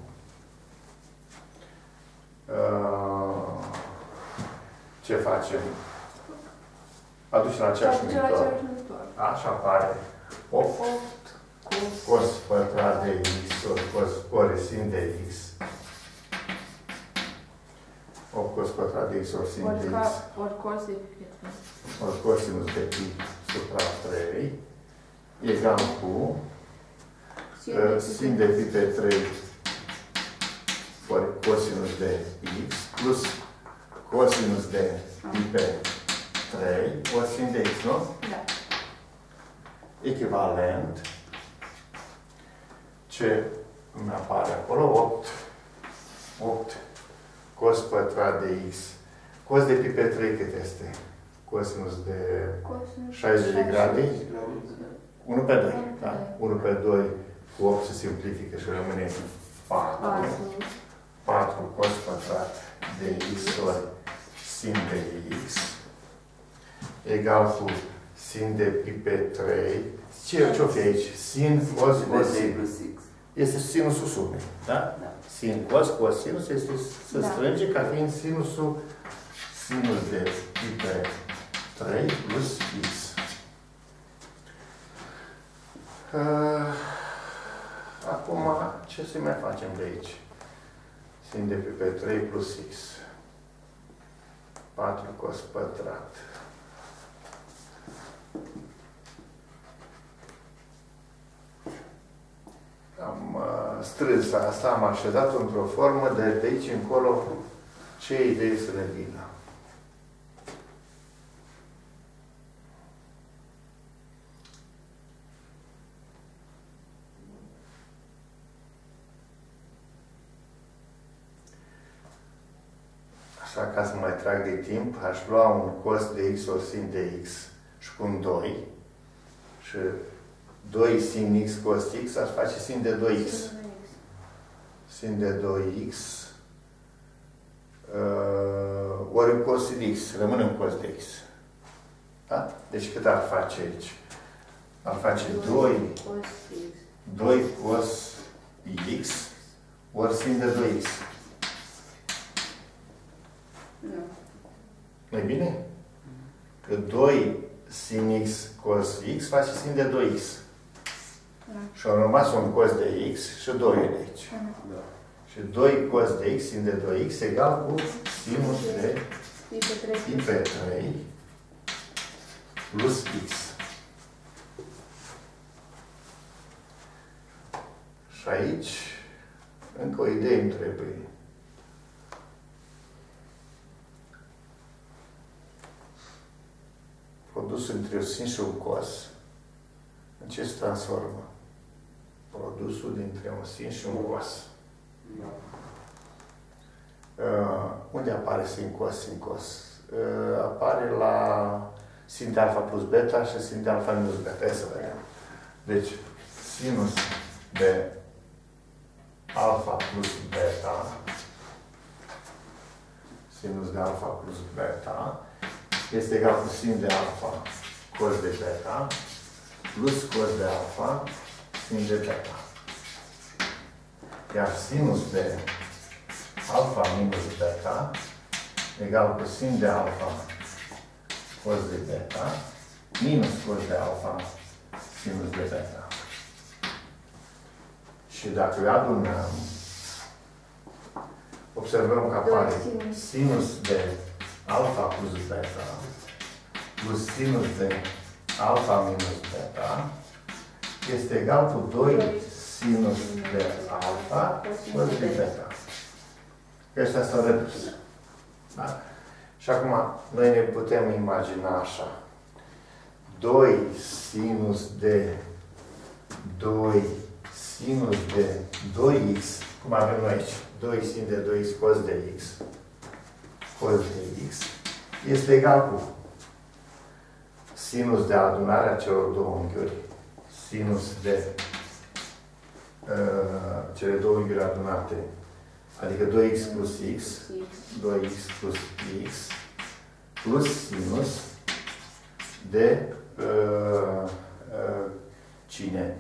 ce facem? Aduce la aceeași numitor. Așa apare 8 cos pătrat de x ori sin de x. 8 cos pătrat de x ori sin de x. Ori cos de pi pe 3. Ori cosinus de pi supra 3 egal cu sin de pi pe 3 ori cosinus de x plus cosinus de pi pe 3 ori sin de x, nu? Da. Echivalent. Ce îmi apare acolo? 8 cos pătrat de x. Cos de pi pe 3 cât este? Cosinus de 60 de grade? 1 pe 2. Da? 1 pe 2 cu 8 se simplifică și rămâne 4. 4 cos pătrat de x ori sin de x egal cu sin de pi pe 3. Ce-o fi aici? Sin, cos, cosin. Este sinusul sumei. Da? Sin, cos, cosinus este să strânge ca fiind sinusul sinus de pi pe 3 plus x. ce să mai facem de aici? Sin de pe 3 plus x. 4 cos pătrat. Am strâns asta, am așezat într-o formă, de aici încolo ce idei să ne vină. Așa, ca să mai trag de timp, aș lua un cos de x ori sin de x și pun 2 și 2 sin x cos x aș face sin de 2x. Sin de 2x ori cos de x. Rămâne un cos de x. Da? Deci cât ar face aici? Ar face 2 cos x ori sin de 2x. Nu. Nu-i bine? Că 2 sin x cos x face sin de 2x. Da. Și a rămas un cos de x și 2 de aici. Da. Și 2 cos de x sin de 2x egal cu sinus de pi pe 3 plus x. Și aici încă o idee îmi trebuie. Produsul între un sin și un cos, în ce se transformă? Produsul dintre un sin și un cos. Da. Unde apare sin cos? Apare la sin de alfa plus beta și sin de alfa minus beta. Hai să vedem. Deci, sinus de alfa plus beta, sinus de alfa plus beta, este egal cu sin de alfa cos de beta plus cos de alfa sin de beta. Iar sinus de alfa minus beta egal cu sin de alfa cos de beta minus cos de alfa sinus de beta. Și dacă le adunăm, observăm că apare sinus de alfa plus beta plus sinus de alfa minus beta este egal cu 2 sinus de alfa cos de beta. Ăștia s-au redus. Da? Și acum noi ne putem imagina așa. 2 sinus de 2x, cum avem noi aici, 2 sin de 2x cos de x, este egal cu sinus de adunare a celor două unghiuri, sinus de cele două unghiuri adunate, adică 2x plus x, 2x plus x, plus sinus de cine?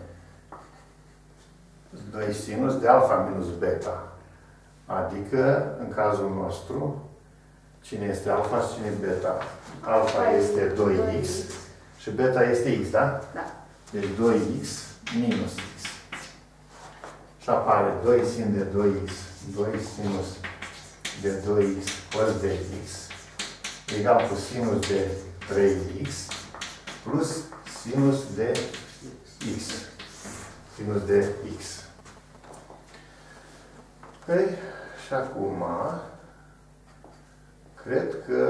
2 sinus de alfa minus beta. Adică, în cazul nostru, cine este alfa și cine este beta? Alfa este 2x și beta este x, da? Da. Deci 2x minus x. Și apare 2 sin de 2x, 2 sinus de 2x cos de x egal cu sinus de 3x plus sinus de x. Sinus de x. Păi, și acum, cred că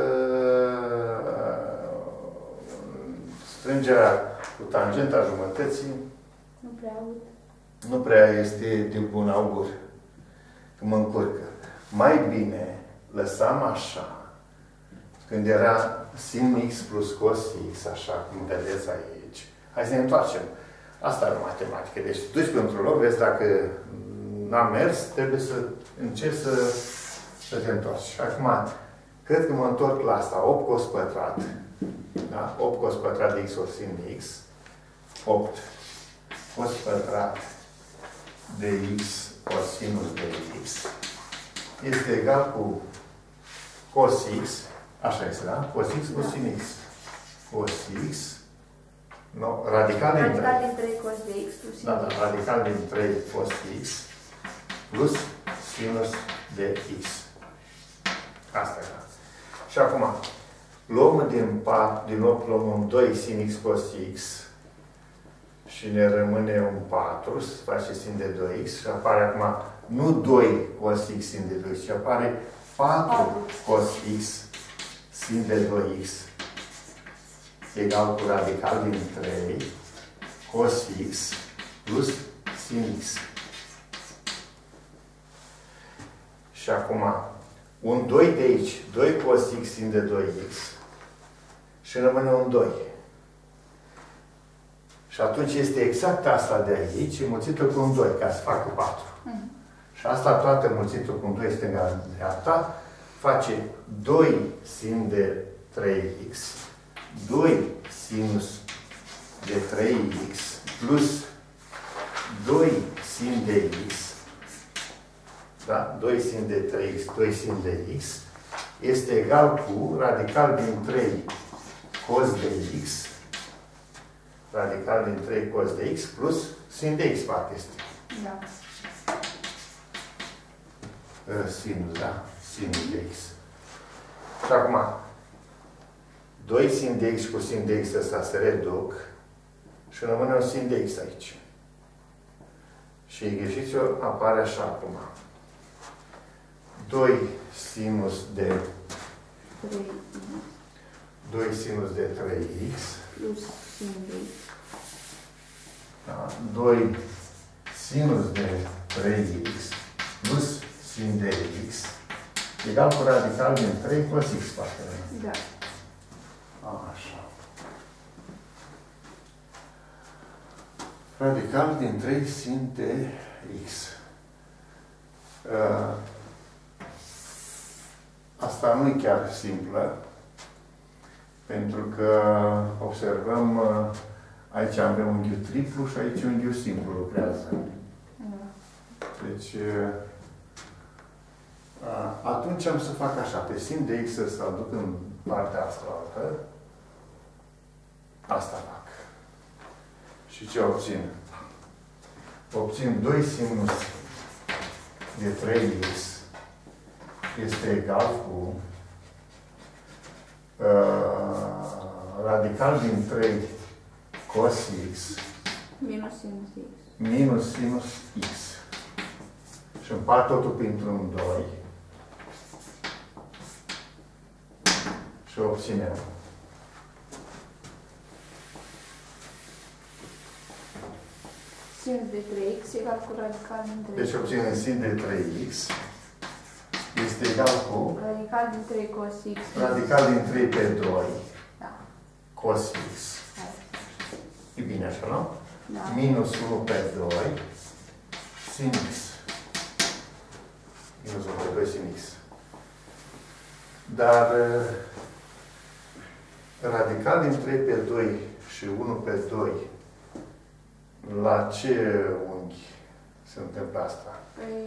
strângerea cu tangenta jumătății Nu prea aud. nu prea este de bun augur, că mă încurcă. Mai bine lăsam așa, când era sin x plus cos x, așa cum vedeți aici. Hai să ne întoarcem. Asta e o matematică. Deci duci pe într-un loc, vezi dacă n-a mers, trebuie să încerci să te întorci. Și acum, cred că mă întorc la asta. 8 cos pătrat. Da? 8 cos pătrat de x ori sin de x. 8 cos pătrat de x ori sinus de x este egal cu cos x. Așa este, da? Cos x plus sin x. Cos x. No, radical din 3 cos de x plus sin da, radical din 3 cos x plus sinus de x. Asta e. Și acum, luăm din loc luăm un 2 sin x cos x și ne rămâne un 4, se face sin de 2x și apare acum nu 2 cos x sin de 2x, ci apare 4 cos x sin de 2x egal cu radical din 3 cos x plus sin x. Și acum, un 2 de aici, 2 cos x sin de 2x și rămâne un 2. Și atunci este exact asta de aici, înmulțită cu un 2, ca să facă 4. Și asta toată înmulțită cu un 2 stânga-dreapta face 2 sin de 3x, 2 sinus de 3x plus 2 sin de x, da? 2 sin de 3x, 2 sin de x, este egal cu radical din 3 cos de x, radical din 3 cos de x plus sin de x, poate este. Da. Sinus, da? Sinus de x. Și acum, 2 sin de x cu sin de x ăsta se reduc și rămâne un sin de x aici. Și exercițiul apare așa acum. 2 sinus de 3x plus sin de x. Da? 2 sinus de 3x plus sin de x egal cu radical din 3 cos x, poate. Da. Așa. Radical din 3 sin de x. Asta nu e chiar simplă, pentru că observăm, aici avem unghiul triplu și aici unghiul simplu lucrează. Deci, atunci am să fac așa, pe sin de x să-l duc în partea asta altă. Asta fac. Și ce obțin? Obțin 2 sinus de 3x este egal cu radical din 3 cos x Minus sinus x. minus sinus x. Și împart totul printr-un 2 și obținem Sinus de 3x egal cu radical din 3. deci obținem sin de 3x este egal cu Radical din 3 cos x. radical din 3 pe 2 Da. cos x. Hai. E bine așa, nu? Da. Minus 1 pe 2 sin x. Minus 1 pe 2 sin x. Dar radical din 3 pe 2 și 1 pe 2 la ce unghi se întâmplă asta? Păi,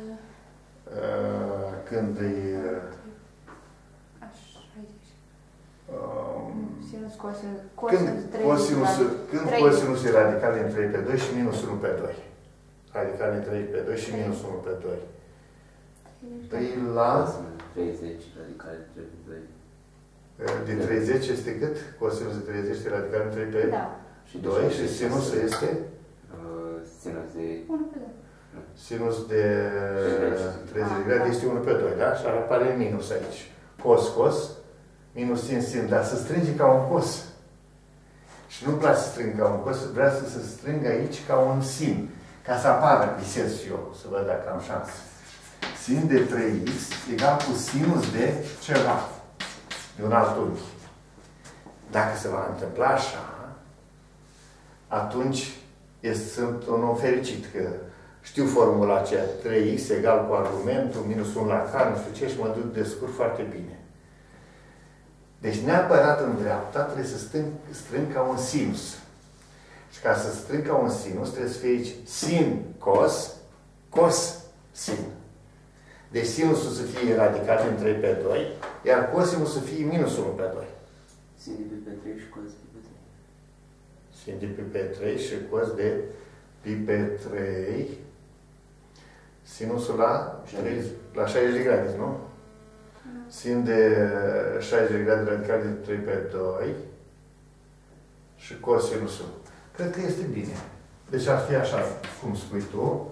Când e așa, aici. um, Sinus, cosinus, când cosinus e radical din 3 pe 2 și minus 1 pe 2? Radical din 3 pe 2 și minus 1 pe 2. Păi la 30 radical din 3 pe 2. din 30 este cât? Cosinus de 30 este radical din 3 pe Da. 2 și sinusul este? Sinus de 1 pe 2. Sinus de 30 de grade este 1 pe 2, da? Și ar apare minus aici. Cos, cos, minus sin, sin, dar să strânge ca un cos. Și nu-mi place să strâng ca un cos, vrea să se strângă aici ca un sin. Ca să apară, visez și eu, să văd dacă am șansă. Sin de 3x egal cu sinus de ceva, de un alt unghi. Dacă se va întâmpla așa, atunci sunt un om fericit, că știu formula aceea, 3x egal cu argumentul, minus 1 la k, nu știu ce, și mă descurc foarte bine. Deci neapărat în dreapta trebuie să strâng ca un sinus. Și ca să strâng ca un sinus, trebuie să fie aici sin, cos, cos, sin. Deci sinusul să fie radical din 3 pe 2, iar cosinul să fie minus 1 pe 2. sin de pi pe 3 și cos de pi pe 3. Sin de pi pe 3 și cos de pi pe 3 Sinusul la 60 de grade, nu? Sin de 60 de grade radical de 3 pe 2 și cosinusul. Cred că este bine. Deci ar fi așa, cum spui tu,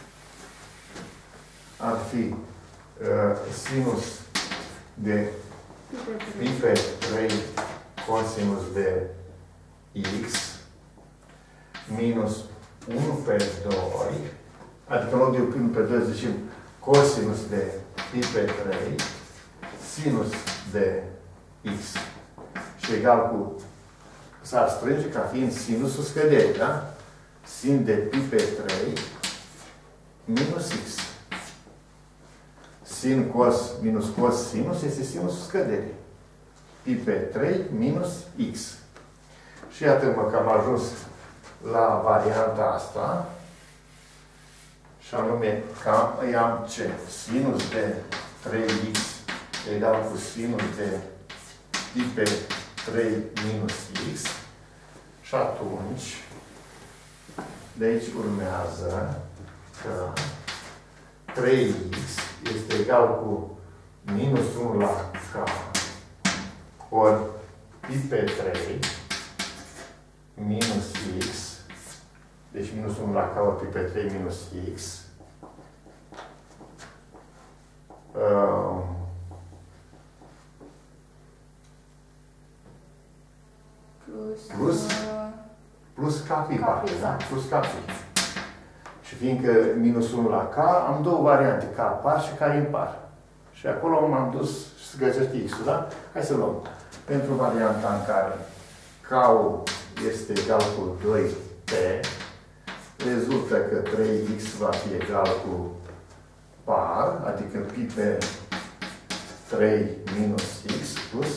ar fi sinus de pi pe 3 cosinus de x minus 1 pe 2, adică în loc de 1 pe 2 zicem cosinus de pi pe 3 sinus de x și egal cu, s-ar strânge ca fiind sinusul scăderii, da? Sin de pi pe 3 minus x. Sin cos minus cos sinus este sinusul scăderii. Pi pe 3 minus x. Și iată-mă că am ajuns la varianta asta și anume că am ce? Sinus de 3x egal cu sinus de pi pe 3 minus x și atunci de aici urmează că 3x este egal cu minus 1 la k ori pi pe 3 minus x, deci minus 1 la k ori pi pe 3 minus x plus k pi, da? Plus k pi. Și fiindcă minus 1 la k, am două variante, k par și k impar. Și acolo m-am dus și să găsesc x-ul, da? Hai să luăm. Pentru varianta în care k-ul este egal cu 2t, rezultă că 3x va fi egal cu par, adică pi pe 3 minus x plus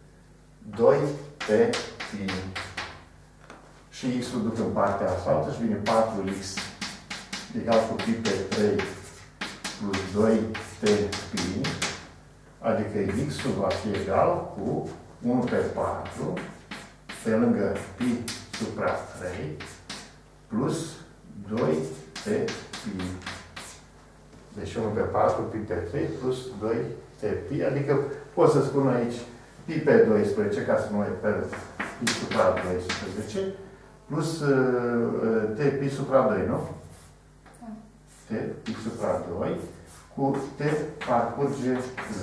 2t pi. Și x-ul duc în partea asta și vine 4x egal cu pi pe 3 plus 2t pi, adică x-ul va fi egal cu 1 pe 4 pe lângă pi supra 3 plus 2t pi. Deci 1 pe 4 pi pe 3 plus 2t pi, adică pot să spun aici pi pe 12, ca să nu repet pi supra 12, plus t pi supra 2, nu? T pi supra 2 cu t parcurge z.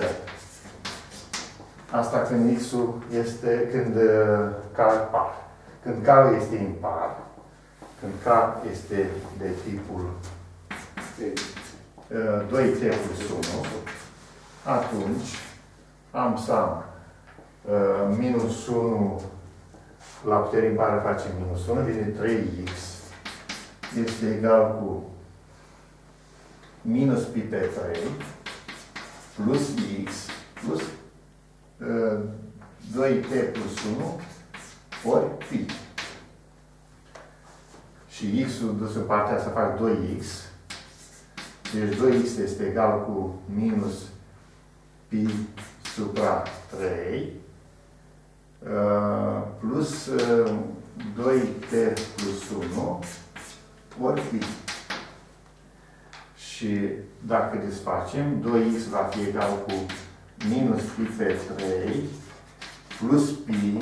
Asta când x-ul este, când k par. Când k este impar, când k este de tipul 2t plus 1, atunci am să am minus 1 la putere impară face minus 1, vine 3x este egal cu minus pi pe 3 plus x plus 2t plus 1 ori pi. Și x-ul dus în partea asta fac 2x. Deci 2x este egal cu minus pi supra 3 plus 2t plus 1 ori pi. Și dacă desfacem, 2x va fi egal cu minus pi pe 3 plus pi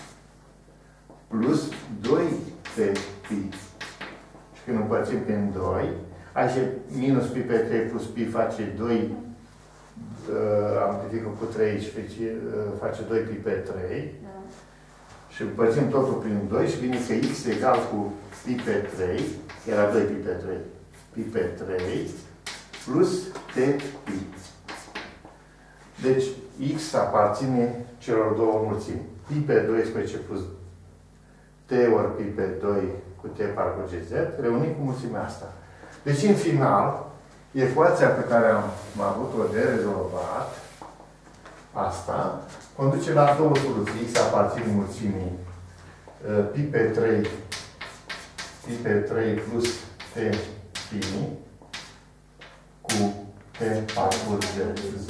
plus 2t pi. Și când împărțim pe 2, aici minus pi pe 3 plus pi face 2, amplificăm cu 3 și face 2 pi pe 3. Da. Și împărțim totul prin 2 și vine că x egal cu pi pe 3, era 2 pi pe 3, pi pe 3 plus t pi. Deci x aparține celor două mulțimi. Pi pe 12 plus t ori pi pe 2 cu t parcurge z, reunim cu mulțimea asta. Deci, în final, ecuația pe care am avut-o de rezolvat, asta, conduce la două soluții. X aparține mulțimii pi pe 3 plus t pi cu t parcurge z.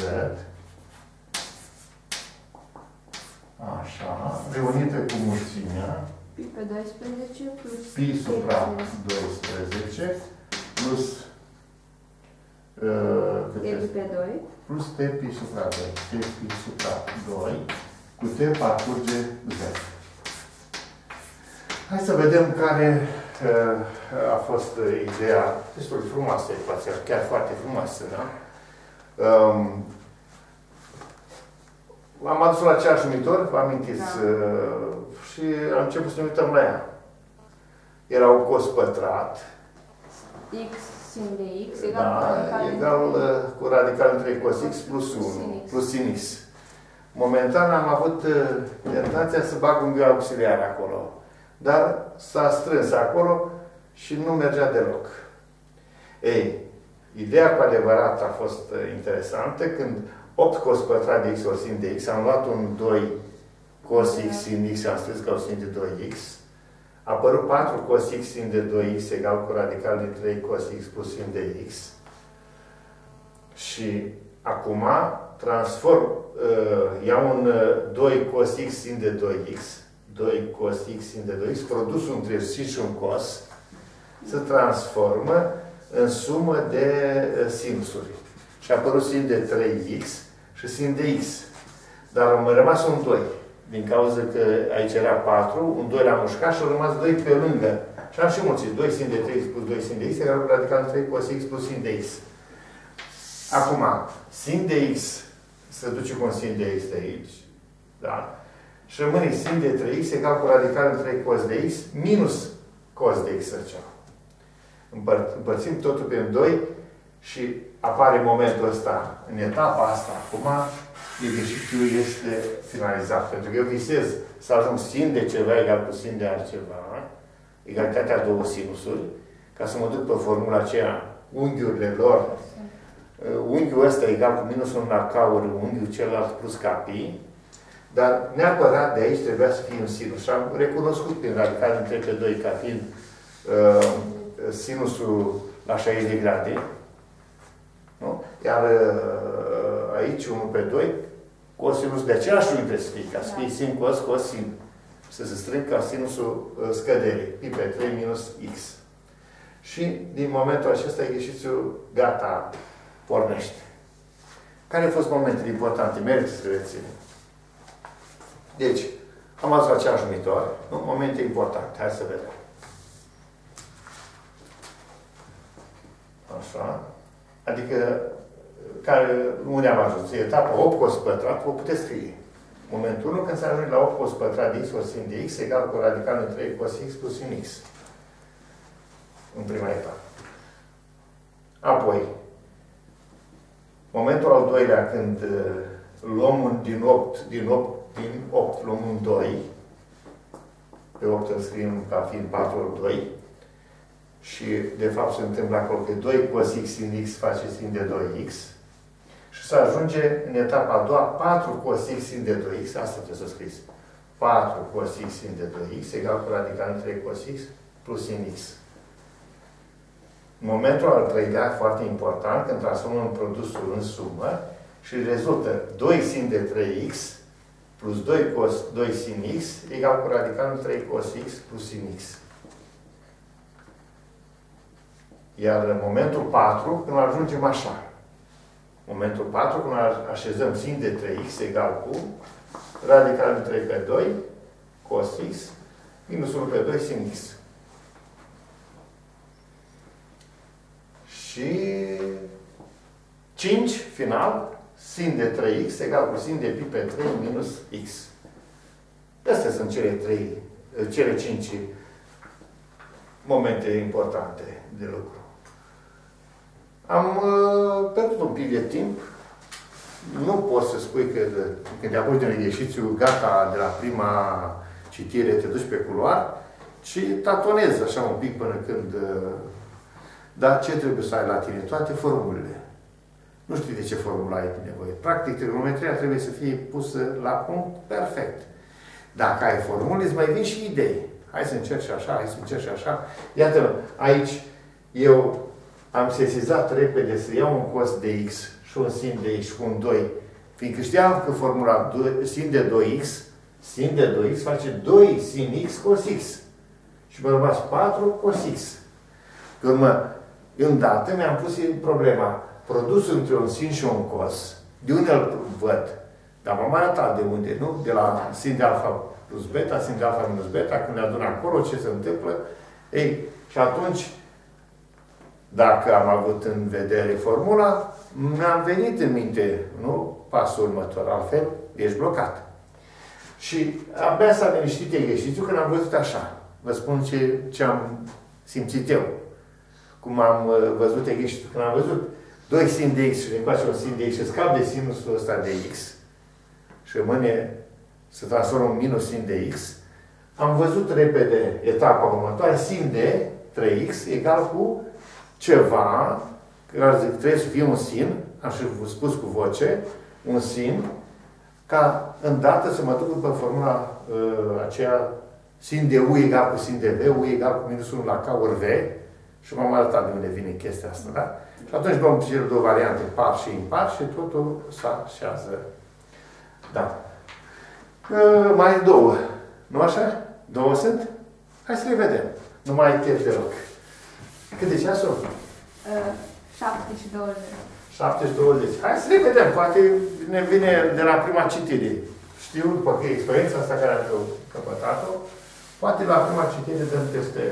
Așa, reunită cu mulțimea Pi pe 12 plus pi supra 12 plus E pe 2. Plus T pi supra 2. T pi supra 2 cu T parcurge Z. Hai să vedem care a fost ideea. Destul de frumoasă ecuația, chiar foarte frumoasă, da? Am adus la același numitor, vă amintiți? Da. Și am început să ne uităm la ea. Era un cos pătrat. X sin de X egal cu radical între cos X plus 1 plus sin X. Momentan am avut tentația să bag un ghiu auxiliar acolo. Dar s-a strâns acolo și nu mergea deloc. Ei, ideea cu adevărat a fost interesantă când 8 cos pătrat de X ori sin de X, am luat un 2 cos X sin X, am strâns ca o sin de 2X, a apărut 4 cos X sin de 2X egal cu radical de 3 cos X plus sin de X. Și acum transform, iau un 2 cos X sin de 2X, 2 cos X sin de 2X, produsul între sin și un cos, se transformă în sumă de sinusuri. Și a apărut sin de 3X și sin de X. Dar a mai rămas un 2. Din cauza că aici era 4, un 2 l-am mușcat și au rămas 2 pe lângă. Și am și mulțit. 2 sin de 3X plus 2 sin de X egal cu radical 3 cos X plus sin de X. Acum, sin de X se duce cu un sin de X de aici. Da? Și rămâne sin de 3X egal cu radical 3 cos de X minus cos de X aici. Împărțim totul pe 2 și apare momentul ăsta. În etapa asta, acum, exercițiul este finalizat. Pentru că eu visez să ajung sin de ceva egal cu sin de altceva, egalitatea două sinusuri, ca să mă duc pe formula aceea, unghiurile lor, unghiul ăsta egal cu minus 1 la K ori unghiul celălalt plus KP, dar neapărat de aici trebuia să fie un sinus. Și am recunoscut prin radical între pe 2 ca fiind sinusul la 60 de grade. Nu? Iar aici 1 pe 2, cosinus de același unghi trebuie să fie, ca să fie sin cos, cos sin. Să se strâng ca sinusul scăderii, pi pe 3 minus x. Și din momentul acesta exercițiul gata, pornește. Care au fost momentele importante? Merită să le reținem. Deci, am adus același numitor, nu? Momente importante. Hai să vedem. Așa. Adică, unde am ajuns? Etapa 8 cos pătrat, o puteți scrie. Momentul 1, când se ajunge la 8 cos pătrat de x ori sin de x, egal cu radical de 3 cos x plus sin x. În prima etapă. Apoi, momentul al doilea, când luăm din 8 luăm un 2, pe 8 îl scriem ca fiind 4 ori 2, și de fapt se întâmplă acolo că 2 cos x sin x face sin de 2x, și se ajunge în etapa a doua 4 cos x sin de 2x, asta trebuie să scrieți. 4 cos x sin de 2x egal cu radical 3 cos x plus sin x. Momentul al treilea, foarte important, când transformăm produsul în sumă și rezultă 2 sin de 3x plus 2 cos 2 sin x egal cu radical 3 cos x plus sin x. Iar în momentul 4, când ajungem așa. Momentul 4, când așezăm sin de 3x egal cu radical de 3 pe 2 cos x minus 1 pe 2 sin x. Și 5, final, sin de 3x egal cu sin de pi pe 3 minus x. Astea sunt cele 5 momente importante de lucru. Am pierdut un pic de timp. Nu poți să spui că când te apuci de un exercițiu, gata, de la prima citire te duci pe culoar, ci tatonezi așa un pic până când... Dar ce trebuie să ai la tine? Toate formulele. Nu știi de ce formulă ai nevoie. Practic, trigonometria trebuie să fie pusă la punct perfect. Dacă ai formule, îți mai vin și idei. Hai să încerci așa, hai să încerci așa. Iată, aici eu am sesizat repede să iau un cos de x și un sin de x și un 2. Fiindcă știam că formula sin de 2x face 2 sin x cos x. Și mi-a rămas 4 cos x. Când îndată mi-am pus problema. produsul între un sin și un cos, de unde îl văd? Dar m-am arătat de unde, nu? De la sin de alfa plus beta, sin de alfa minus beta, când le adun acolo, ce se întâmplă? Ei, și atunci, dacă am avut în vedere formula, mi-am venit în minte, nu? Pasul următor, altfel ești blocat. Și abia s-a liniștit exercițiul când am văzut așa. Vă spun ce am simțit eu. Cum am văzut exercițiul. Când am văzut 2 sin de x și încoace un sin de x și scap de sinusul ăsta de x și rămâne să transformă în minus sin de x, am văzut repede etapa următoare, sin de 3x egal cu ceva, care zic, trebuie să fie un sin, am și spus cu voce, un sin, ca îndată să mă duc după formula aceea sin de u egal cu sin de v, u egal cu minus 1 la k ori v, și m-am arătat de unde vine chestia asta, da? Și atunci luăm cele două variante, par și impar, și totul se așează. Da. Mai două. Nu așa? Două sunt? Hai să le vedem. Nu mai ai chef deloc. Cât de ceasul? 7 și 20. 7 și 20. Hai să le vedem. Poate ne vine de la prima citire. Știu, după că experiența asta care am căpătat-o, poate la prima citire dăm peste.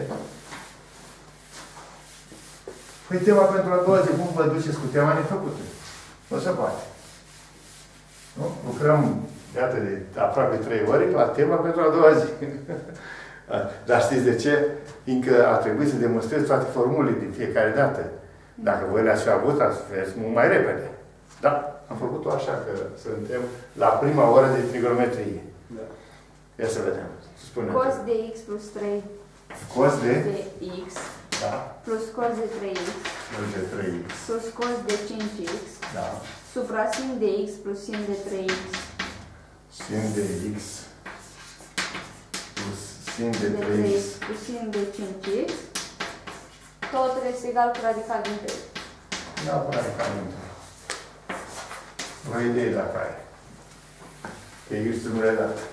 Păi tema pentru a doua zi, cum vă duceți cu tema nefăcută? Nu se poate. Nu? Lucrăm, iată, de aproape 3 ore la tema pentru a doua zi. Dar știți de ce? Fiindcă a trebuit să demonstrez toate formulele din fiecare dată. Dacă voi le-ați fi avut, ați fi mult mai repede. Da? Am făcut-o așa, că suntem la prima oră de trigonometrie. Da. Ia să vedem. Spune-mi. Cos de x plus 3 Cos de x da. plus cos de 3x Cos de 3x. plus cos de 5x Da. supra sin de x plus sin de 3x Sin de x plus sin de de 3x. 3x plus sin de 5x totul este egal cu radical din 3. Neapărat ca minte. O idee dacă ai. Că există nu le-ai dat.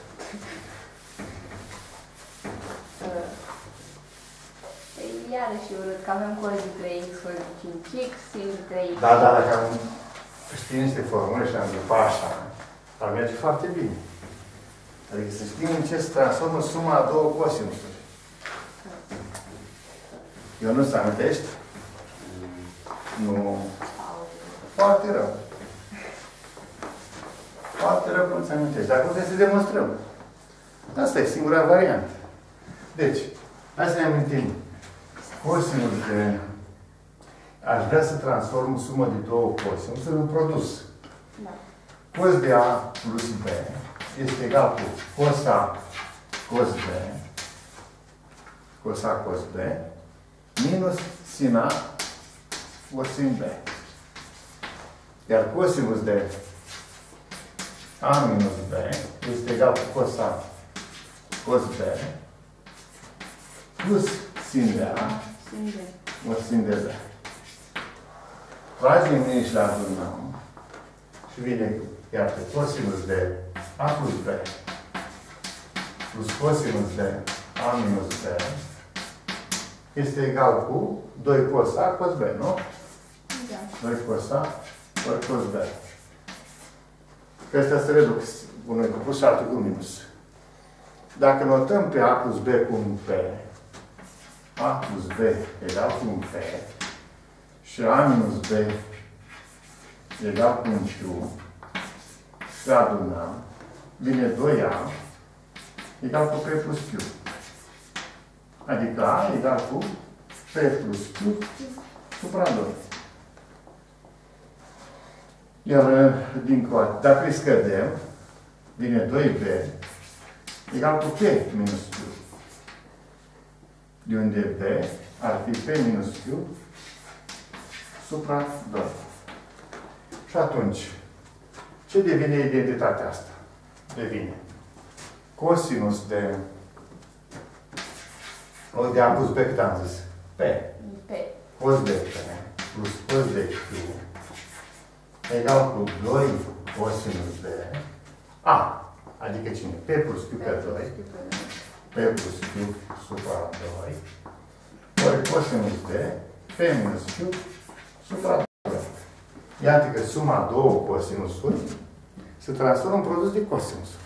Iarăși urât, că avem cos de 3x, cos de 5x, sin de 3x. Da, da, dacă am știi niște formule și am după așa, ar merge foarte bine. Adică să știm în ce se transformă suma a două cosinusuri. Eu nu-ți amintești? Nu. Foarte rău. Foarte rău nu-ți amintești. Dar putem să demonstrăm. Asta e singura variantă. Deci, hai să ne amintim. Cosinus de... Aș vrea să transform sumă de două cosinusuri în produs. Da. Cos de A plus B este egal cu cos A cos B, cos A cos B, minus sin A ori sin B. Iar cosinus de A minus B este egal cu cos A cos B plus sin de A Sin de. ori sin de B. Tragem mine și la adunăm și vine, iată, cosinus de A plus B plus cosinus de A minus B este egal cu 2 cos A cos B, nu? Da. 2 cos A ori cos B. Că astea se reduc unul cu plus și altul cu minus. Dacă notăm pe A plus B cu un P, A plus B egal cu un P și A minus B egal cu un Q și adunăm, vine 2A egal cu P plus Q. Adică A egal cu P plus Q supra 2. Iar dincolo, dacă îi scădem, vine 2B egal cu P minus Q. De unde B ar fi P minus Q supra 2. Și atunci, ce devine identitatea asta? Devine cosinus de A plus B, cât am zis? P. P. Cos de P plus cos de Q egal cu 2 cosinus de A. Adică cine? P plus Q pe 2. P plus Q supra 2. Ori cosinus de P minus Q supra 2. Iată că suma a două cosinusuri se transformă în produs de cosinusuri.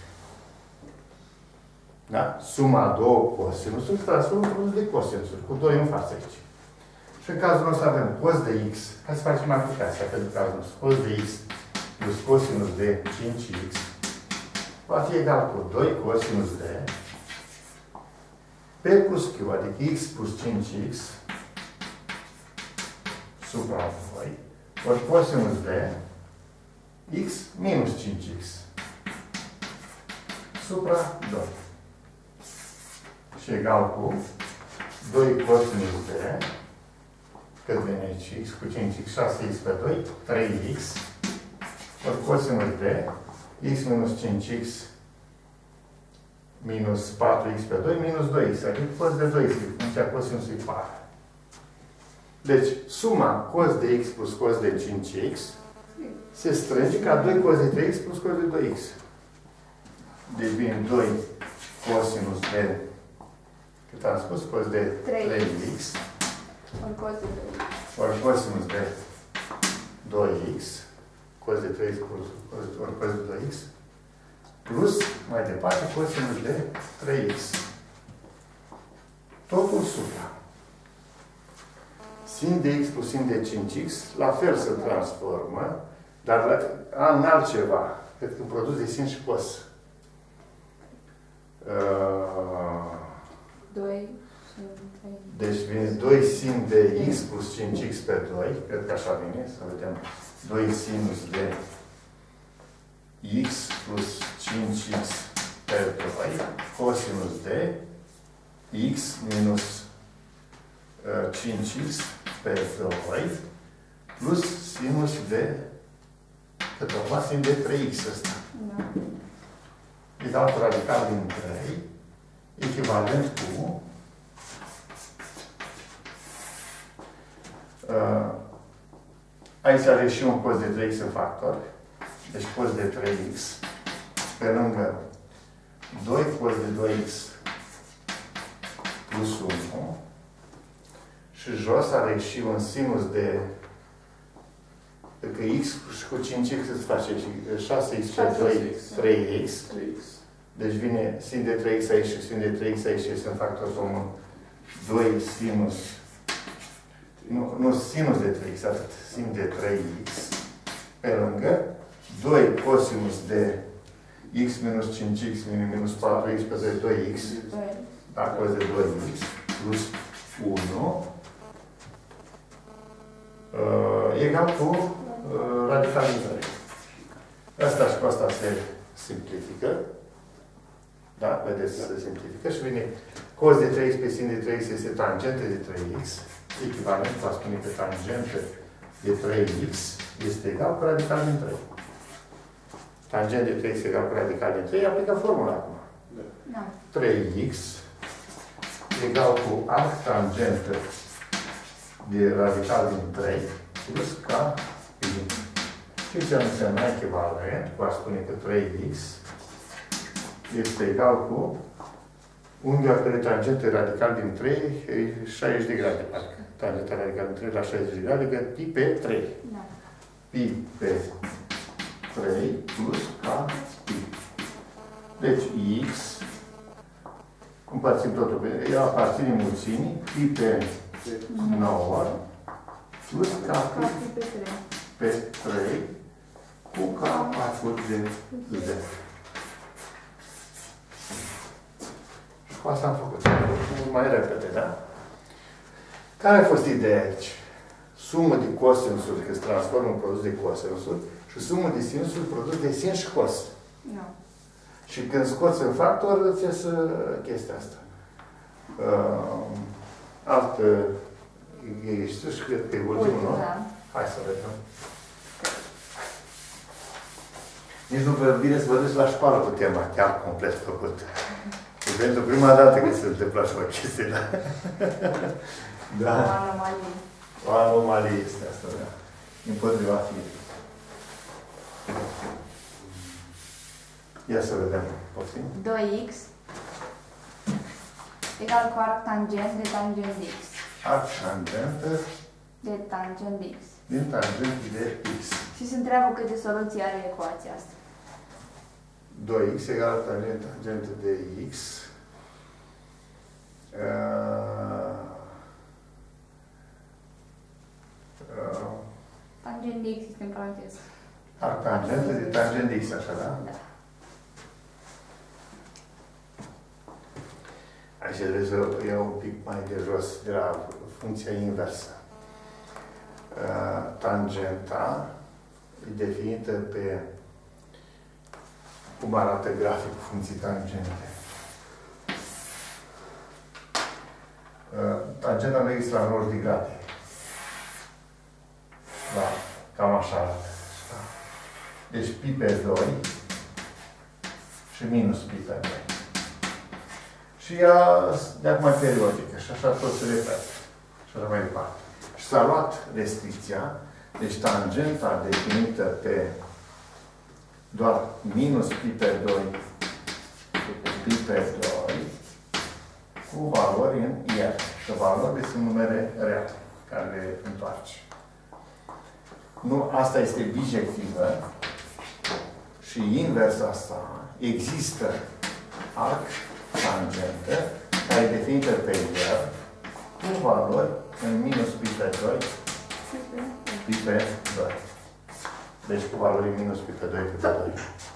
Da? Suma a două cosinusuri se transformă în produs de cosinusuri, cu 2 în față aici. Și în cazul nostru avem cos de x. Hai să facem aplicația pentru cazul nostru. Cos de x plus cosinus de 5x va fi egal cu 2 cosinus de P plus Q, adică x plus 5x supra 2, ori cosinus de x minus 5x supra 2. Și egal cu 2 cosinus de, cât vine aici, x cu 5x, 6x pe 2, 3x, ori cosinus de x minus 5x minus 4x pe 2, minus 2x, adică cos de 2x, funcția cosinusului 4. Deci, suma cos de x plus cos de 5x se strânge ca 2 cos de 3x plus cos de 2x. Deci vine 2 cosinus de, cât am spus, cos de 3x, Ori cos de 2x. ori cosinus de 2x, cos de 3x ori cos de 2x, plus, mai departe, cosinus de 3x. Totul supra. Sin de x plus sin de 5x, la fel se transformă, dar în altceva, cred că în produs de sin și cos. 2 sin 3. Deci vine 2 sin de x plus 5x pe 2, cred că așa vine, să vedem, 2 sinus de x plus 5x pe 2, cosinus de x minus 5x pe 2, plus sinus de, cât urma, sin de 3x ăsta. Da. Egal cu radical din 3, echivalent cu aici are și un cos de 3x în factor, deci cos de 3x, pe lângă 2 cos de 2x plus 1, și jos are și un sinus de, că x și cu 5x îți face 6x pe 2, 3x. Deci vine sin de 3x aici și sin de 3x aici este în factor comun 2 sinus, nu sinus de 3x, atât, sin de 3x, pe lângă 2 cosinus de x minus 5x minus 4x pe 2, 2x, da, cos de 2x, plus 1, egal cu radical din 3. Asta și cu asta se simplifică. Da? Vedeți, se simplifică și vine cos de 3x pe sin de 3x este tangente de 3x. Echivalent, va spune că tangente de 3x este egal cu radical din 3. Tangent de 3x egal cu radical din 3, aplică formula acum. Da. 3x egal cu arctangentă de radical din 3 plus k din. Și ce înseamnă echivalent? Va spune că 3x este egal cu unghiul care tangentă radical din 3 e 60 de grade, parcă. Tangenta radical din 3 la 60 de grade, adică pi pe 3. Da. Pi pe 3 plus k pi. Deci x, împărțim totul pe, ea aparține mulțimii, pi pe 9 plus k pi pe 3 cu k făcut de 0. Și cu asta am făcut. Mai repede, da? Care a fost ideea aici? Sumă de cosinusuri, că se transformă în produs de cosinusuri, și sumă de sinusuri, produs de sin și cos. Da. Și când scoți în factor, îți iasă chestia asta. Altă exercițiu, cred că e ultimul, nu? Da. Hai să vedem. Nici nu vă bine să vă duceți la școală cu tema chiar complet făcut. E pentru prima dată când se întâmplă așa o chestie, da? Da. O anomalie. O anomalie este asta, da. Împotriva firii. Ia să vedem. Poftim? 2x egal cu arc tangent de tangent x. Arc tangentă De tangent x. din tangentă de x. Și se întreabă câte soluții are ecuația asta. 2x egal tangentă de x. Tangent de x este în paranteză. Tangentă de tangent de x, așa, da? Da. Aici trebuie să iau un pic mai de jos, de la funcția inversă. Tangenta e definită pe cum arată graficul funcției tangente. Tangenta lui x la 90 de grade. Da, cam așa arată. Deci pi pe 2 și minus pi pe 2. Și ea de acum periodică și așa tot se repete. Și așa mai departe. Și s-a luat restricția, deci tangenta definită pe doar minus pi pe 2 pi pe 2 cu valori în R. Și valorile sunt numere reale care le întoarce. Nu, asta este bijectivă și invers asta există arc tangentă care e definită pe R cu valori în minus pi pe 2 pi pe 2. Deci cu valori minus pi pe 2 pi pe 2.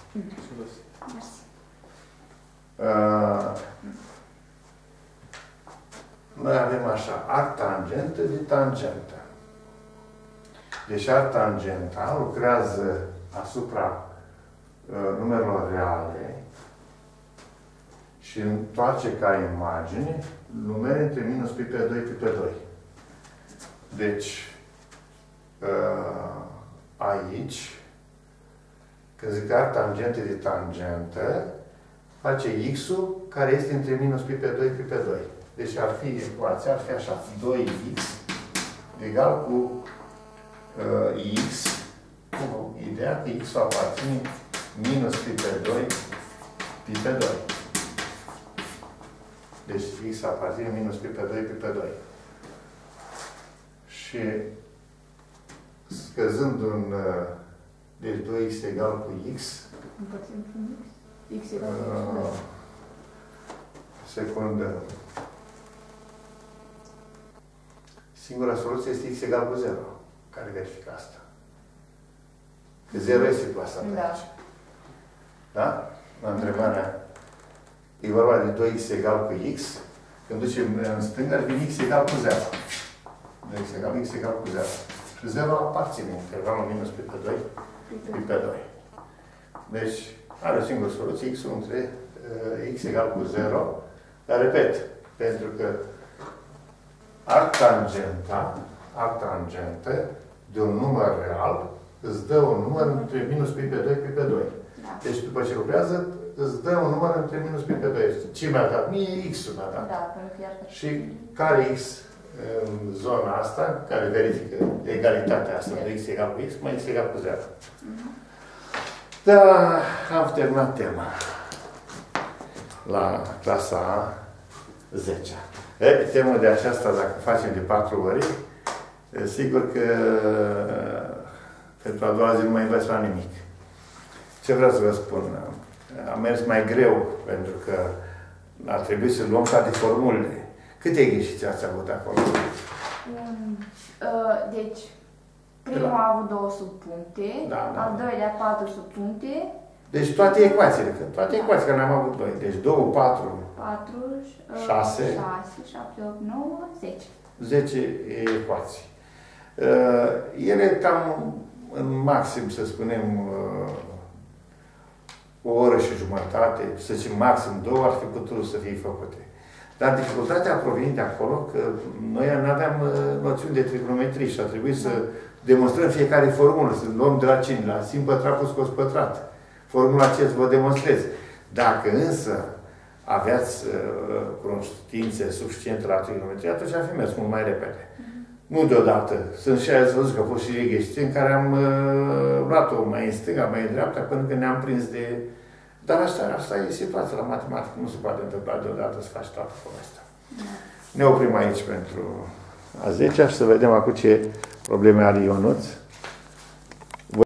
Noi avem așa, arc tangentă de tangentă. Deci arc tangenta lucrează asupra numerelor reale și întoarce ca imagine numere între minus pi pe 2 pi pe 2. Deci, aici, când zic arc tangente de tangentă, face x-ul care este între minus pi pe 2 pi pe 2. Deci ar fi ecuația, ar fi așa, 2x egal cu x, cu ideea că x-ul aparține minus pi pe 2 pi pe 2. Deci x aparține minus pi pe 2 pi pe 2. Și scăzând un deci 2x egal cu x, Împărțim cu x. X egal cu x. secundă. Singura soluție este x egal cu 0. Care verifică asta? Că 0 este plasat aici. Da? La întrebarea. E vorba de 2x egal cu x. Când ducem în stânga, vine x egal cu 0. 2x egal, x egal cu 0. Și 0 aparține intervalul minus pi pe 2 pi pe 2. Deci, are o singură soluție, x-ul între x egal cu 0. Dar, repet, pentru că arc tangentă de un număr real îți dă un număr între minus pi pe 2 pi pe 2. Da. Deci, după ce lucrează, îți dă un număr între minus pi pe 2. Ce mi-a dat? Mie x-ul mi-a dat. Da, pentru că iar Și care x în zona asta, care verifică egalitatea asta de x egal cu x, mai x egal cu 0. Da, am terminat tema la clasa 10. Temă de aceasta, dacă facem de 4 ori, sigur că pentru a doua zi nu mai înveți la nimic. Ce vreau să vă spun? Am mers mai greu, pentru că a trebuit să luăm toate formulele. Câte greșiți ați avut acolo? Deci, primul a avut 2 subpuncte, al doilea 4 subpuncte. Deci toate ecuațiile, toate ecuațiile, că n-am avut 2. Deci 2, 4, 6, 7, 8, 9, 10. 10 ecuații. Ele cam în maxim, să spunem, o oră și jumătate, să zicem maxim 2, ar fi putut să fie făcute. Dar dificultatea a provenit de acolo că noi nu aveam noțiuni de trigonometrie și a trebuit să demonstrăm fiecare formulă, să luăm de la cine? La sin pătrat plus cos pătrat. Formula ce vă demonstrez. Dacă însă aveați cunoștințe suficiente la trigonometrie, atunci ar fi mers mult mai repede. Nu deodată. Sunt și azi văzut că au fost și reghești în care am luat-o mai în stânga, mai în dreapta, până când ne-am prins de... Dar asta e situația la matematică. Nu se poate întâmpla deodată să faci toată povestea. Ne oprim aici pentru a 10-a și să vedem acum ce probleme are Ionuț.